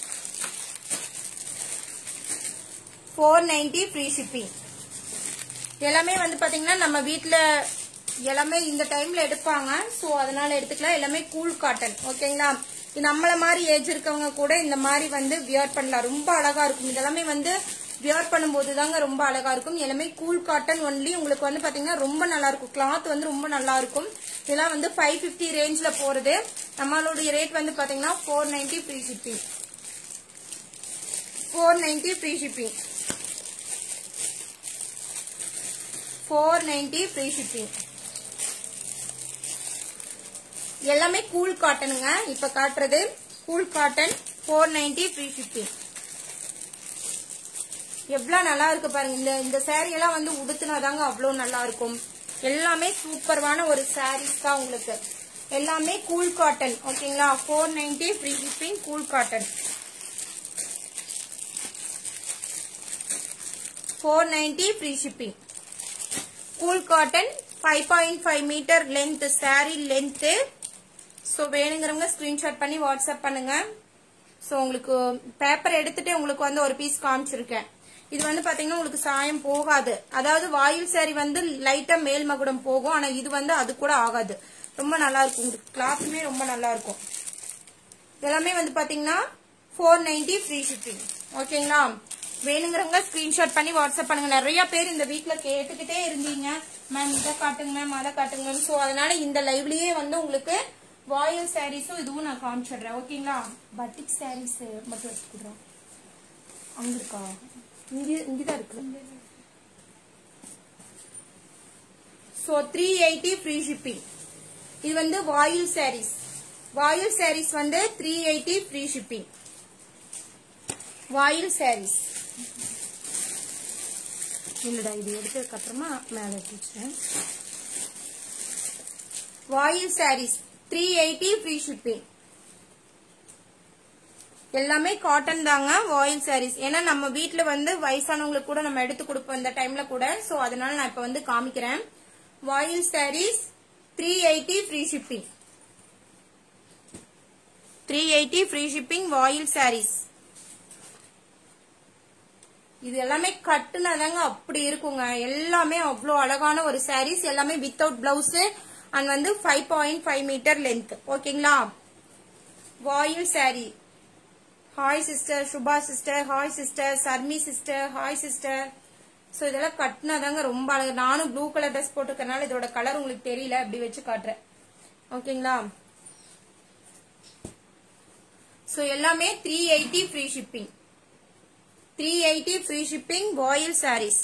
490 free shipping. எல்லாமே வந்து பாத்தீங்கன்னா நம்ம வீட்ல எல்லாமே இந்த டைம்ல எடுப்பாங்க. சோ அதனால எடுத்துக்கலாம். எல்லாமே கூல் காட்டன். ஓகேங்களா? நம்மள மாதிரி ஏஜ் இருக்கவங்க கூட இந்த மாதிரி வந்து வியர் பண்ணலாம். ரொம்ப அழகா இருக்கும். இதெல்லாமே வந்து வியர் பண்ணும்போது தாங்க ரொம்ப அழகா இருக்கும். எல்லாமே கூல் காட்டன் ஒன்லி. உங்களுக்கு வந்து பாத்தீங்கன்னா ரொம்ப நல்லா இருக்கும். கிளாத் வந்து ரொம்ப நல்லா இருக்கும். இதெல்லாம் வந்து 550 ரேஞ்ச்ல போறது. நம்மளுடைய ரேட் வந்து பாத்தீங்கன்னா 490 free shipping. 490 free shipping. 490 free shipping. எல்லாமே கூல் காட்டனுங்க. இப்ப காட்டுறது கூல் காட்டன். 490 free shipping. எவ்வளவு நல்லா இருக்கு பாருங்க. இந்த சாரி எல்லாம் வந்து உடுத்துனாதாங்க அவ்வளவு நல்லா இருக்கும். எல்லாமே சூப்பர்வான ஒரு சாரீஸ் தான் உங்களுக்கு. எல்லாமே கூல் காட்டன். ஓகேங்களா? 490 free shipping. Cool cotton. 490 free shipping. Cool cotton 5.5 metre length saree length. So வேணுங்கிறவங்க ஸ்கிரீன்ஷாட் பண்ணி வாட்ஸ்அப் பண்ணுங்க. சோ உங்களுக்கு பேப்பர் எடுத்துட்டு உங்களுக்கு வந்து ஒரு பீஸ் காமிச்சிருக்கேன். இது வந்து பாத்தீங்கன்னா உங்களுக்கு சாயம் போகாது. அதாவது வாயில் சாரி வந்து லைட்டா மேல் மகுடம் போகும். ஆனா இது வந்து அது கூட ஆகாது. ரொம்ப நல்லா இருக்கும். உங்களுக்கு கிளாத்துமே ரொம்ப நல்லா இருக்கும். எல்லாமே வந்து பாத்தீங்கன்னா 490 ஃப்ரீ ஷிப்பிங். ஓகேங்களா? வேணுங்கிறவங்க ஸ்கிரீன்ஷாட் பண்ணி வாட்ஸ்அப் பண்ணுங்க. நிறைய பேர் இந்த வீட்ல கேட்டுக்கிட்டே இருந்தீங்க, மேம் இதை காட்டுங்க மேம் அதை காட்டுங்க. சோ அதனால இந்த லைவ்லயே வந்து உங்களுக்கு வாயில் சாரீஸும் இதுவும் நான் காமிச்சிடுறேன். ஓகேங்களா? பட்டிக் சாரீஸ் மட்டும் எடுத்துக்கிறோம். அங்க இருக்கா? இங்கதான் இருக்கு. So 380 free shipping. இது வந்து வாயில் சாரீஸ். வாயில் சாரீஸ் வந்து 380 ஃப்ரீ ஷிப்பிங். வாயில் சாரீஸ் இல்லடா, இது எடுத்ததுக்கு அப்புறமா மேல வச்சுறேன். Voile sarees 380 free shipping. எல்லாமே காட்டன் தாங்க வாயில் sarees. ஏன்னா நம்ம வீட்ல வந்து வயசானவங்களுக்கு கூட நம்ம எடுத்து கொடுப்போம் இந்த டைம்ல கூட. சோ அதனால நான் இப்ப வந்து காமிக்கிறேன். வாயில் sarees 380 free shipping. 380 free shipping வாயில் sarees. இது எல்லாமே கட்டுனாதாங்க அப்படி இருக்குங்க. எல்லாமே அவ்வளோ அழகான ஒரு sarees. எல்லாமே வித்தவுட் பிளவுஸ் அண்ட் வந்து 5.5 மீட்டர் லென்த். ஓகேங்களா? Voile saree. Hi sister, Subha sister, hi sister, Sharmi sister, hi sister. So இதெல்லாம் கட்டினாதாங்க ரொம்ப அழகு. நானும் ப்ளூ கலர் ட்ரெஸ் போட்டுக்கறனால இதோட கலர் உங்களுக்கு தெரியல, அப்படி வச்சு காட்டுறேன். ஓகேங்களா? சோ எல்லாமே 380 free shipping. 380 free shipping வாயில் sarees.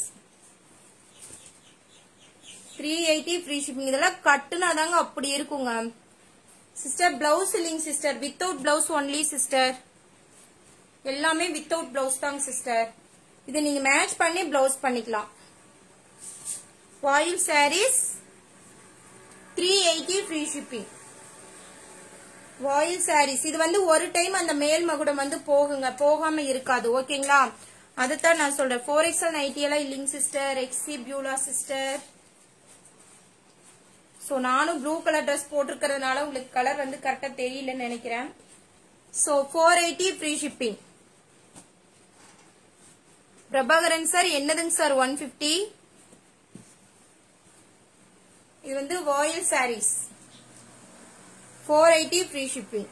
380 free shipping. இதெல்லாம் கட்டுனாதாங்க அப்படி இருக்குங்க. சிஸ்டர் பிளவுஸ் இல்லைங்க sister, without blouse only sister. எல்லாமே வித்தவுட் பிளவுஸ் தாங்க சிஸ்டர். இது நீங்க மேட்ச் பண்ணி பிளவுஸ் பண்ணிக்கலாம். வாயில் sarees 380 free shipping. வாயில் sarees இது வந்து ஒரு டைம் அந்த மேல் மகுடம் வந்து போகுங்க, போகாம இருக்காது. ஓகேங்களா? அதுதான் நான் சொல்றேன். 4XL நைட்டி எல்லாம் இல்லைங்க சிஸ்டர். எக்ஸி பியூலா சிஸ்டர். சோ நானும் ப்ளூ கலர் ட்ரெஸ் போட்டிருக்கிறதுனால உங்களுக்கு கலர் வந்து கரெக்டா தெரியலன்னு நினைக்கிறேன். So 480 free shipping. Prabhakaran sir என்னதுங்க சார் 150? இது வந்து வாயில் sarees 480 free shipping.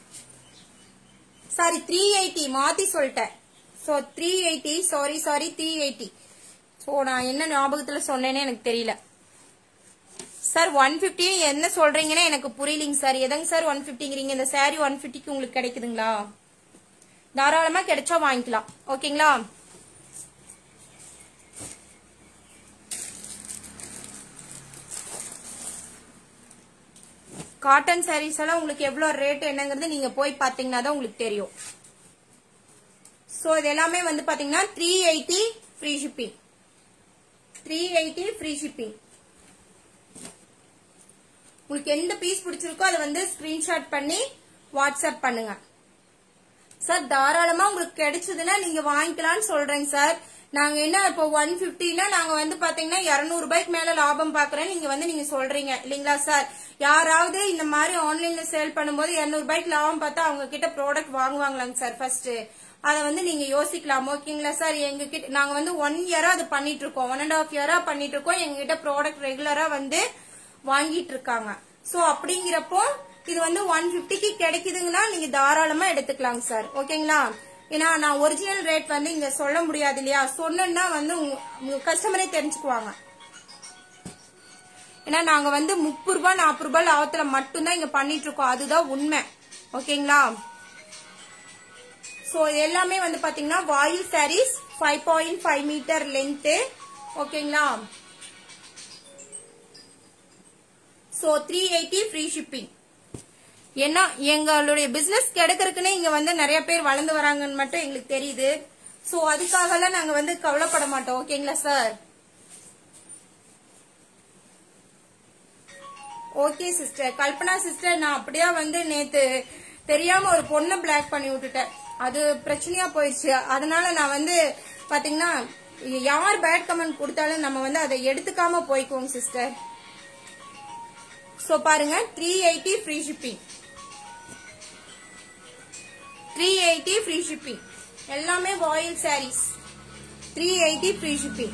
சாரி 380 மாத்தி சொல்லிட்டேன். So 380 sorry 380. சோ நான் என்ன ஞாபகத்துல சொன்னேனே எனக்கு தெரியல சார். 150 என்ன சொல்றீங்கன்னு எனக்கு புரியலங்க சார். எதங்க சார் 150ங்கிறீங்க? இந்த சாரி 150க்கு உங்களுக்கு கிடைக்குதுங்களா? தாராளமா கிடைச்சா வாங்கிக்கலாம். ஓகேங்களா? காட்டன் சாரீஸ் எல்லாம் உங்களுக்கு எவ்வளவு ரேட் என்னங்கிறது நீங்க போய் பாத்தீங்கன்னா தான் உங்களுக்கு தெரியும். சோ இது எல்லாமே வந்து பாத்தீங்கன்னா 380 free shipping. 380 free shipping. உங்களுக்கு எந்த பீஸ் பிடிச்சிருக்கோ அதை வந்து ஸ்கிரீன்ஷாட் பண்ணி வாட்ஸ்அப் பண்ணுங்க சார். தாராளமா உங்களுக்கு கிடைச்சதுன்னா நீங்க வாங்கிக்கலாம்னு சொல்றேங்க சார். நாங்க என்ன இப்போ 150னா நாங்க வந்து பாத்தீங்கன்னா 200 ரூபாய்க்கு மேல லாபம் பாக்குறேன் நீங்க வந்து நீங்க சொல்றீங்க இல்லீங்களா சார்? யாராவது இந்த மாதிரி ஆன்லைன்ல சேல் பண்ணும்போது 200 ரூபாய்க்கு லாபம் பார்த்தா அவங்க கிட்ட ப்ராடக்ட் வாங்குவாங்களாங்க சார்? ஃபர்ஸ்ட் அதை வந்து நீங்க யோசிக்கலாம். ஓகேங்களா சார்? எங்க கிட்ட நாங்க வந்து 1 இயரா அது பண்ணிட்டு இருக்கோம், 1.5 இயரா பண்ணிட்டு இருக்கோம். எங்க கிட்ட ப்ராடக்ட் ரெகுலரா வந்து வாங்கிட்டு இருக்காங்க. சோ அப்படிங்கிறப்போ இது வந்து 150க்கு கிடைக்குதுங்கன்னா நீங்க தாராளமா எடுத்துக்கலாங்க சார். ஓகேங்களா? ஏன்னா நான் ஒரிஜினல் ரேட் வந்து இங்க சொல்ல முடியாது இல்லையா? சொன்னா வந்து உங்க கஸ்டமரே தெரிஞ்சுக்குவாங்க. ஏன்னா நாங்க வந்து 30 ரூபாய் 40 ரூபாய் லாபத்துல மட்டும்தான் இங்க பண்ணிட்டு இருக்கோம். அதுதான் உண்மை. ஓகேங்களா? சோ எல்லாமே வந்து பாத்தீங்கன்னா வாயில் sarees 5.5 மீட்டர் லென்த். ஓகேங்களா? So 380 free shipping. ஏன்னா எங்களுடைய பிசினஸ் கிடைக்கிறதுக்குன்னே இங்க வந்து நிறைய பேர் வளர்ந்து வராங்கன்னு மட்டும் எங்களுக்கு தெரியுது. சோ அதுக்காக எல்லாம் நாங்க வந்து கவலைப்பட மாட்டோம். ஓகேங்களா sir? Okay sister. Kalpana sister, நான் அப்படியே வந்து நேத்து தெரியாம ஒரு பொண்ணை பிளாக் பண்ணி விட்டுட்டேன். அது பிரச்சனையா போயிடுச்சு. அதனால நான் வந்து பாத்தீங்கன்னா யார் பேட் கமெண்ட் கொடுத்தாலும் நம்ம வந்து அதை எடுத்துக்காம போய்க்குவோம் சிஸ்டர். சோ பாருங்க 380 free shipping. 380 free shipping. எல்லாமே வாயில் sarees 380 free shipping.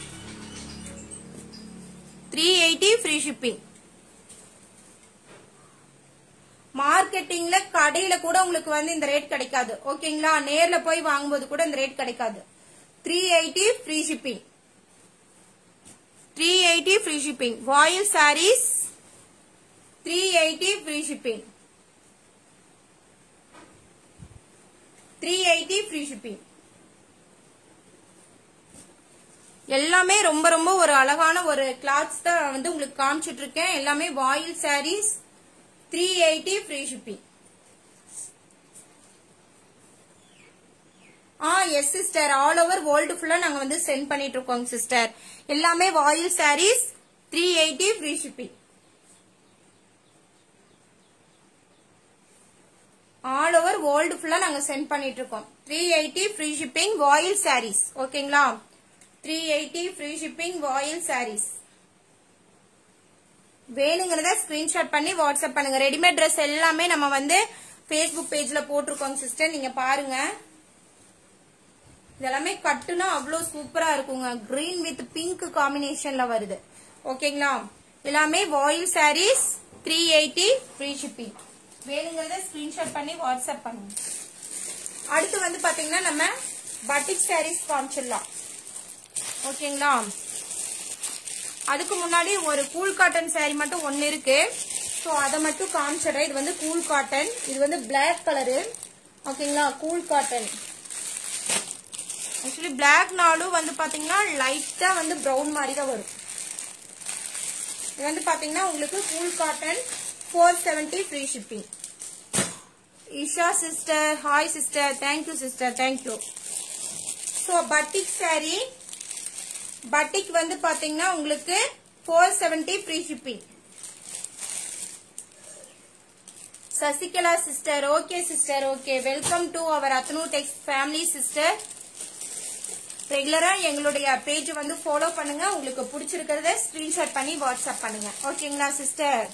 380 free shipping. மார்க்கெட்டிங்ல கடையில கூட உங்களுக்கு வந்து இந்த ரேட் கிடைக்காது. ஓகேங்களா? நேர்ல போய் வாங்கும்போது கூட இந்த ரேட் கிடைக்காது. 380 free shipping. 380 free shipping. வாயில் sarees 380 free shipping. 380 free shipping. எல்லாமே ரொம்ப ரொம்ப ஒரு அழகான ஒரு கிளாத்ஸ் தான் வந்து உங்களுக்கு காமிச்சிட்டு இருக்கேன். எல்லாமே வாயில் sarees 380 free shipping. Yes sister, all over world ஃபுல்லா நாங்க வந்து சென்ட் பண்ணிட்டு இருக்கோம் சிஸ்டர். எல்லாமே வாயில் sarees 380 free shipping. All over world ஃபுல்லா நாங்க சென்ட் பண்ணிட்டு இருக்கோம். 380 ஃப்ரீ ஷிப்பிங் வாயில் சாரீஸ். ஓகேங்களா, 380 ஃப்ரீ ஷிப்பிங் வாயில் சாரீஸ். வேணுங்கிறத ஸ்கிரீன்ஷாட் பண்ணி வாட்ஸ்அப் பண்ணுங்க. ரெடிமேட் ட்ரெஸ் எல்லாமே நம்ம வந்து Facebook பேஜ்ல போட்டிருக்கோங்க சிஸ்டர், நீங்க பாருங்க. இதெல்லாமே கட்டுனா அவ்வளவு சூப்பரா இருக்குங்க. கிரீன் வித் பிங்க் காம்பினேஷன்ல வருது. ஓகேங்களா, எல்லாமே வாயில் சாரீஸ் 380 ஃப்ரீ ஷிப்பிங். வேணுங்கிறத ஸ்கிரீன்ஷாட் பண்ணி வாட்ஸ்அப் பண்ணுங்க. அடுத்து வந்து பாத்தீங்கன்னா நம்ம பட்டிக் சாரீஸ் காமிச்சிடலாம். ஓகேங்களா, அதுக்கு முன்னாடி ஒரு கூல் காட்டன் சாரீ மட்டும் ஒன்னு இருக்கு. சோ அதை மட்டும் காமிச்சிடுறேன். இது வந்து கூல் காட்டன், இது வந்து பிளாக் கலரு. ஓகேங்களா, கூல் காட்டன். ஆக்சுவலி பிளாக்னாலும் வந்து பாத்தீங்கன்னா லைட்டா வந்து பிரவுன் மாதிரி தான் வரும். இது வந்து பாத்தீங்கன்னா உங்களுக்கு cool cotton 470 free shipping. Isha sister, hi sister, thank you sister, thank you. So batik saree, batik வந்து பாத்தீங்கன்னா உங்களுக்கு 470 free shipping. Sasikala sister, okay sister, okay. Welcome to our அத்னு டெக்ஸ் ஃபேமிலி சிஸ்டர். ரெகுலரா எங்களுடைய பேஜ் வந்து ஃபாலோ பண்ணுங்க. உங்களுக்கு பிடிச்சிருக்கிறத ஸ்கிரீன்ஷாட் பண்ணி வாட்ஸ்அப் பண்ணுங்க. ஓகேங்களா சிஸ்டர்.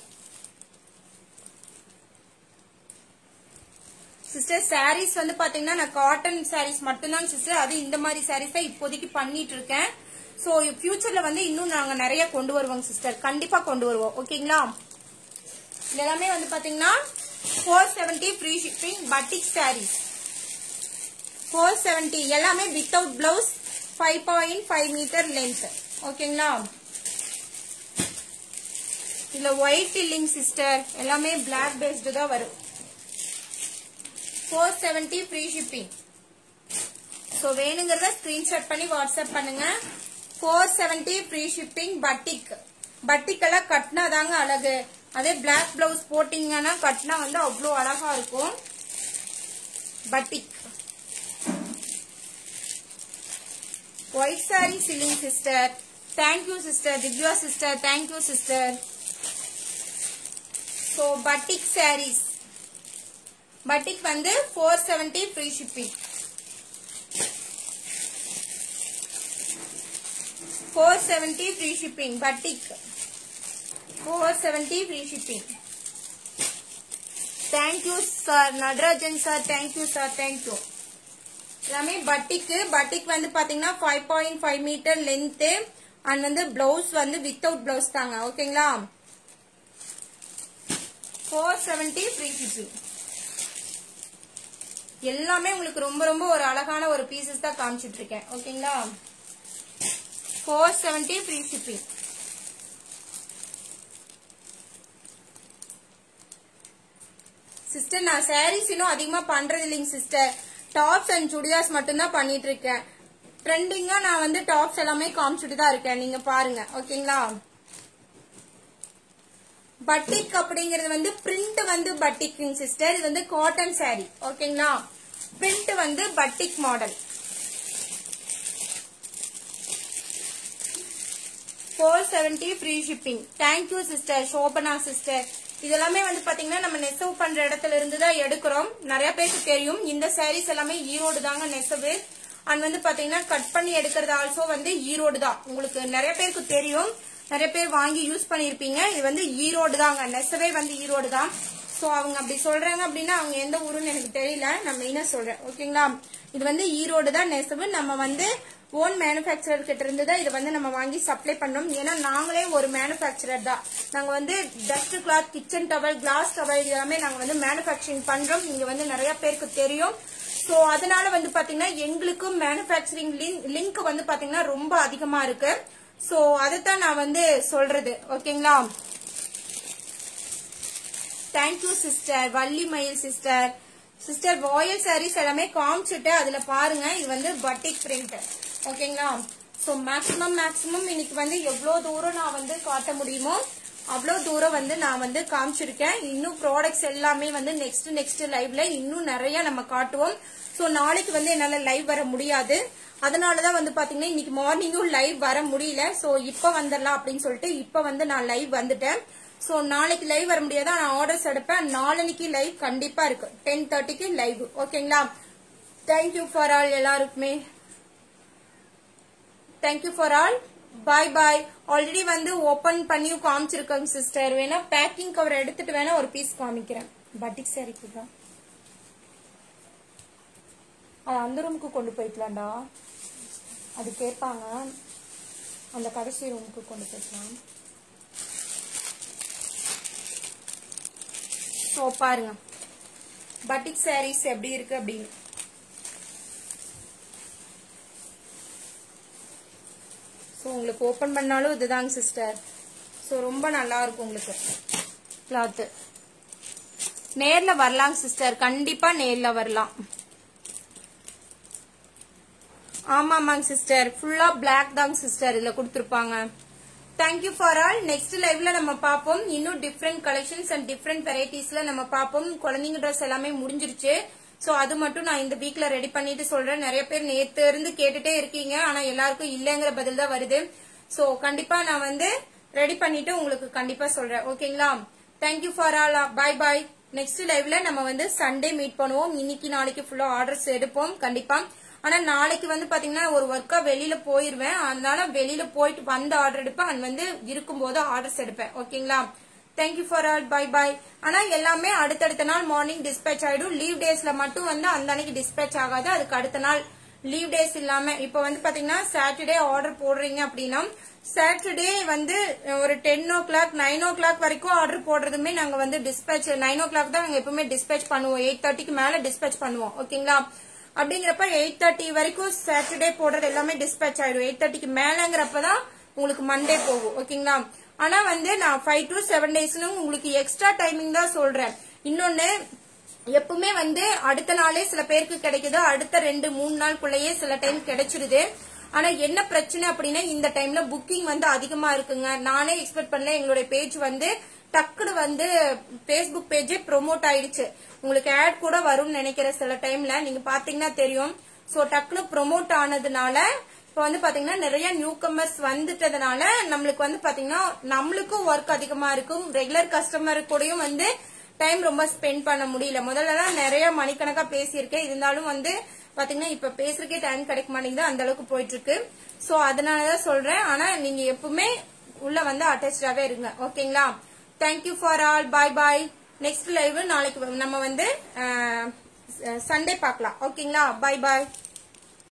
சிஸ்டர் சாரீஸ் வந்து பாத்தீங்கன்னா நான் காட்டன் சாரீஸ் மட்டும்தான் சிஸ்டர், அது இந்த மாதிரி சாரீஸ் தான் இப்போதைக்கு பண்ணிட்டு இருக்கேன். சோ ஃபியூச்சர்ல வந்து இன்னும் நாங்க நிறைய கொண்டு வருவோம் சிஸ்டர், கண்டிப்பா கொண்டு வருவோம். ஓகேங்களா, எல்லாமே வந்து பாத்தீங்கன்னா 470 ஃப்ரீ ஷிப்பிங் பட்டிக் சாரீஸ் 470. எல்லாமே வித்தவுட் பிளவுஸ், 5.5 மீட்டர் லென்த். ஓகேங்களா, இதுல ஒயிட் இல்லைங்க சிஸ்டர், எல்லாமே பிளாக் பேஸ்டு தான் வரும். 470 ஃப்ரீ ஷிப்பிங். சோ வேணுங்கிறத ஸ்கிரீன்ஷாட் பண்ணி வாட்ஸ்அப் பண்ணுங்க. 470 ஃப்ரீ ஷிப்பிங் பட்டிக். பட்டிக் எல்லாம் கட்டினா தாங்க அழகு. அதே பிளாக் பிளவுஸ் போட்டீங்கன்னா கட்டினா வந்து அவ்வளோ அழகா இருக்கும். பட்டிக் ஒயிட் சாரி சில்லிங் sister, thank you sister. Divya sister, thank you sister. So batik sarees, batik வந்து 470 free shipping. 470 free shipping batik 470 free shipping. Thank you sir Natarajan sir, thank you sir, thank you. எல்லாமே பட்டிக்கு. பட்டிக் வந்து பாத்தீங்கன்னா 5.5 மீட்டர் லென்த் அண்ட் வந்து பிளவுஸ் வந்து without blouse தாங்க. ஓகேங்களா, 470 ஃப்ரீ ஷிப்பிங். எல்லாமே உங்களுக்கு ரொம்ப ரொம்ப ஒரு அழகான ஒரு பீசஸ் தான் காமிச்சிட்டு இருக்கேன். ஓகேங்களா, 470 ஃப்ரீ ஷிப்பிங். சிஸ்டர் நான் சாரீஸ் இன்னும் அதிகமா பண்றது இல்லைங்க சிஸ்டர், டாப்ஸ் அண்ட் சுடிதார்ஸ் மட்டும் தான் பண்ணிட்டு இருக்கேன். ட்ரெண்டிங்கா நான் வந்து டாப்ஸ் எல்லாமே காமிச்சிட்டு தான் இருக்கேன், நீங்க பாருங்க. ஓகேங்களா, பட்டிக் அப்படிங்கறது வந்து பிரிண்ட் வந்து பட்டிக் சிஸ்டர், இது வந்து காட்டன் சாரி. ஓகேங்களா, பிரிண்ட் வந்து batik model. 470 free shipping. Thank you sister Shobana sister. இதெல்லாமே வந்து பாத்தீங்கன்னா நம்ம நெசவு பண்ற இடத்துல இருந்து தான் எடுக்கிறோம். நிறைய பேருக்கு தெரியும் இந்த சாரீஸ் எல்லாமே ஈரோடு தாங்க நெசவு. அண்ட் வந்து பாத்தீங்கன்னா கட் பண்ணி எடுக்கிறது ஆல்சோ வந்து ஈரோடு தான். உங்களுக்கு நிறைய பேருக்கு தெரியும், நிறைய பேர் வாங்கி யூஸ் பண்ணிருப்பீங்க. இது வந்து ஈரோடு தாங்க, நெசவே வந்து ஈரோடு தான். சோ அவங்க அப்படி சொல்றாங்க அப்படின்னா அவங்க எந்த ஊருன்னு எனக்கு தெரியல, நான் மெயினா சொல்றேன். ஓகேங்களா, இது வந்து ஈரோடு தான் நெசவு. நம்ம வந்து ஓன் மேனுபேக்சரர் கிட்ட இருந்து தான் இதை வந்து நம்ம வாங்கி சப்ளை பண்ணோம். ஏன்னா நாங்களே ஒரு மேனுபேக்சரர் தான். நாங்க வந்து dust cloth, kitchen towel, glass towel இதெல்லாமே நாங்க வந்து மேனுபேக்சரிங் பண்றோம். இங்க வந்து நிறைய பேருக்கு தெரியும். சோ அதனால வந்து பாத்தீங்கன்னா எங்களுக்கும் மேனுபேக்சரிங் லிங்க் வந்து பாத்தீங்கன்னா ரொம்ப அதிகமா இருக்கு. சோ அதைத்தான் நான் வந்து சொல்றது. ஓகேங்களா, தேங்க்யூ சிஸ்டர். வள்ளி மயில் சிஸ்டர். சிஸ்டர் வாயில் சாரீஸ் எல்லாமே காமிச்சிட்டு அதுல பாருங்க, இது வந்து பட்டிக் பிரிண்ட். ஓகேங்களா, சோ மேக்ஸிமம் இன்னைக்கு வந்து எவ்வளவு தூரம் நான் வந்து காட்ட முடியுமோ அவ்வளவு தூரம் வந்து நான் வந்து காமிச்சிருக்கேன். இன்னும் ப்ராடக்ட்ஸ் எல்லாமே வந்து நெக்ஸ்ட் லைவ்ல இன்னும் நிறைய நம்ம காட்டுவோம். சோ நாளைக்கு வந்து என்னால லைவ் வர முடியாது. அதனாலதான் வந்து பாத்தீங்கன்னா இன்னைக்கு மார்னிங்கும் லைவ் வர முடியல. சோ இப்ப வந்துடலாம் அப்படின்னு சொல்லிட்டு இப்ப வந்து நான் லைவ் வந்துட்டேன். சோ நாளைக்கு லைவ் வர முடியாது, ஆனா ஆர்டர்ஸ் எடுப்பேன். நாளைக்கு லைவ் கண்டிப்பா இருக்கு, 10:30க்கு லைவ். ஓகேங்களா? தேங்க்யூ ஃபார் ஆல் எல்லாருக்குமே. Thank you for all. Bye bye. Already வந்து ஓபன் பண்ணி காமிச்சிருக்கேங்க சிஸ்டர். வேணா பேக்கிங் கவர் எடுத்துட்டு வேணா ஒரு பீஸ் காமிக்கிறேன். பட்டிக் சாரிக்கு தான் அது அந்த ரூமுக்கு கொண்டு போய்க்கலாம்டா, அது கேட்பாங்க. அந்த கடைசி ரூமுக்கு கொண்டு போய்க்கலாம். ஸோ பாருங்க பட்டிக் சாரீஸ் எப்படி இருக்கு அப்படின்னு. ஸோ உங்களுக்கு ஓப்பன் பண்ணாலும் இதுதாங்க சிஸ்டர். ஸோ ரொம்ப நல்லா இருக்கும் உங்களுக்கு கிளாத்து. நேர்ல வரலாங்க சிஸ்டர், கண்டிப்பா நேர்ல வரலாம். ஆமாமாங்க சிஸ்டர், ஃபுல்லா பிளாக் தாங்க சிஸ்டர் இதுல கொடுத்துருப்பாங்க. Thank you for all. நெக்ஸ்ட் லைவ்ல நம்ம பார்ப்போம். இன்னும் டிஃப்ரெண்ட் கலெக்ஷன்ஸ் அண்ட் டிஃப்ரெண்ட் வெரைட்டிஸ்ல நம்ம பார்ப்போம். குழந்தைங்க ட்ரெஸ் எல்லாமே முடிஞ்சிருச்சு. சோ அது மட்டும் நான் இந்த வீக்ல ரெடி பண்ணிட்டு சொல்றேன். நிறைய பேர் நேத்து இருந்து கேட்டுட்டே இருக்கீங்க, ஆனா எல்லாருக்கும் இல்லங்கிற பதில் தான் வருது. சோ கண்டிப்பா நான் வந்து ரெடி பண்ணிட்டு உங்களுக்கு கண்டிப்பா சொல்றேன். ஓகேங்களா? Thank you for all. Bye bye. Next லைவ்ல நம்ம வந்து சண்டே மீட் பண்ணுவோம். இன்னைக்கு நாளைக்கு ஃபுல்லா ஆர்டர்ஸ் எடுப்போம் கண்டிப்பா. ஆனா நாளைக்கு வந்து பாத்தீங்கன்னா ஒரு ஒர்க்கா வெளியில போயிருவேன், அதனால வெளியில போயிட்டு வந்து ஆர்டர் எடுப்பேன். அது வந்து இருக்கும்போது ஆர்டர்ஸ் எடுப்பேன். ஓகேங்களா? Thank you for all. Bye bye. ஆனா எல்லாமே அடுத்தடுத்த நாள் மார்னிங் டிஸ்பேச் ஆயிடும். லீவ் டேஸ்ல மட்டும் வந்து அந்த அன்னைக்கு டிஸ்பேச் ஆகாது, அதுக்கு அடுத்த நாள் லீவ் டேஸ் இல்லாம. இப்ப வந்து பாத்தீங்கன்னா சாட்டர்டே ஆர்டர் போடுறீங்க அப்படின்னா சாட்டர்டே வந்து ஒரு 10 o'clock 9 o'clock வரைக்கும் ஆர்டர் போடுறதுமே நாங்க வந்து டிஸ்பேச் 9 o'clock தான் நாங்க எப்பவுமே டிஸ்பேச் பண்ணுவோம். 8:30க்கு மேல டிஸ்பேச் பண்ணுவோம். ஓகேங்களா? அப்படிங்கிறப்ப 8:30 வரைக்கும் சாட்டர்டே போடுறது எல்லாமே டிஸ்பேச் ஆயிடும். 8:30க்கு மேலங்கிறப்பதான் உங்களுக்கு மண்டே போகும். ஓகேங்களா? ஆனா வந்து நான் 5 to 7 days உங்களுக்கு எக்ஸ்ட்ரா டைமிங் தான் சொல்றேன். இன்னொன்னு எப்பவுமே வந்து அடுத்த நாளே சில பேருக்கு கிடைக்குது, அடுத்த 2-3 நாளுக்குள்ளேயே சில டைம் கிடைச்சிருது. ஆனா என்ன பிரச்சனை அப்படின்னா இந்த டைம்ல புக்கிங் வந்து அதிகமா இருக்குங்க. நானே எக்ஸ்பெக்ட் பண்ணல. எங்களுடைய பேஜ் வந்து டக்குனு வந்து பேஸ்புக் பேஜே ப்ரொமோட் ஆயிடுச்சு. உங்களுக்கு ஆட் கூட வரும்னு நினைக்கிற சில டைம்ல நீங்க பாத்தீங்கன்னா தெரியும். சோ டக்குனு ப்ரொமோட் ஆனதுனால இப்ப வந்து பாத்தீங்கன்னா நிறைய நியூ கமர்ஸ் வந்துட்டதுனால நம்மளுக்கு வந்து பாத்தீங்கன்னா நம்மளுக்கும் ஒர்க் அதிகமா இருக்கும். ரெகுலர் கஸ்டமர் கூடயும் வந்து டைம் ரொம்ப ஸ்பெண்ட் பண்ண முடியல. முதல்ல நிறைய மணிக்கணக்கா பேசியிருக்கேன், இருந்தாலும் வந்து பாத்தீங்கன்னா இப்ப பேசுறதுக்கே டைம் கிடைக்க மாட்டேங்குது, அந்த அளவுக்கு போயிட்டு இருக்கு. சோ அதனாலதான் சொல்றேன். ஆனா நீங்க எப்பவுமே உள்ள வந்து அட்டாச்சாவே இருங்க. ஓகேங்களா? Thank you for all. Bye bye. Next live நாளைக்கு நம்ம வந்து சண்டே பார்க்கலாம். ஓகேங்களா? பாய் பாய்.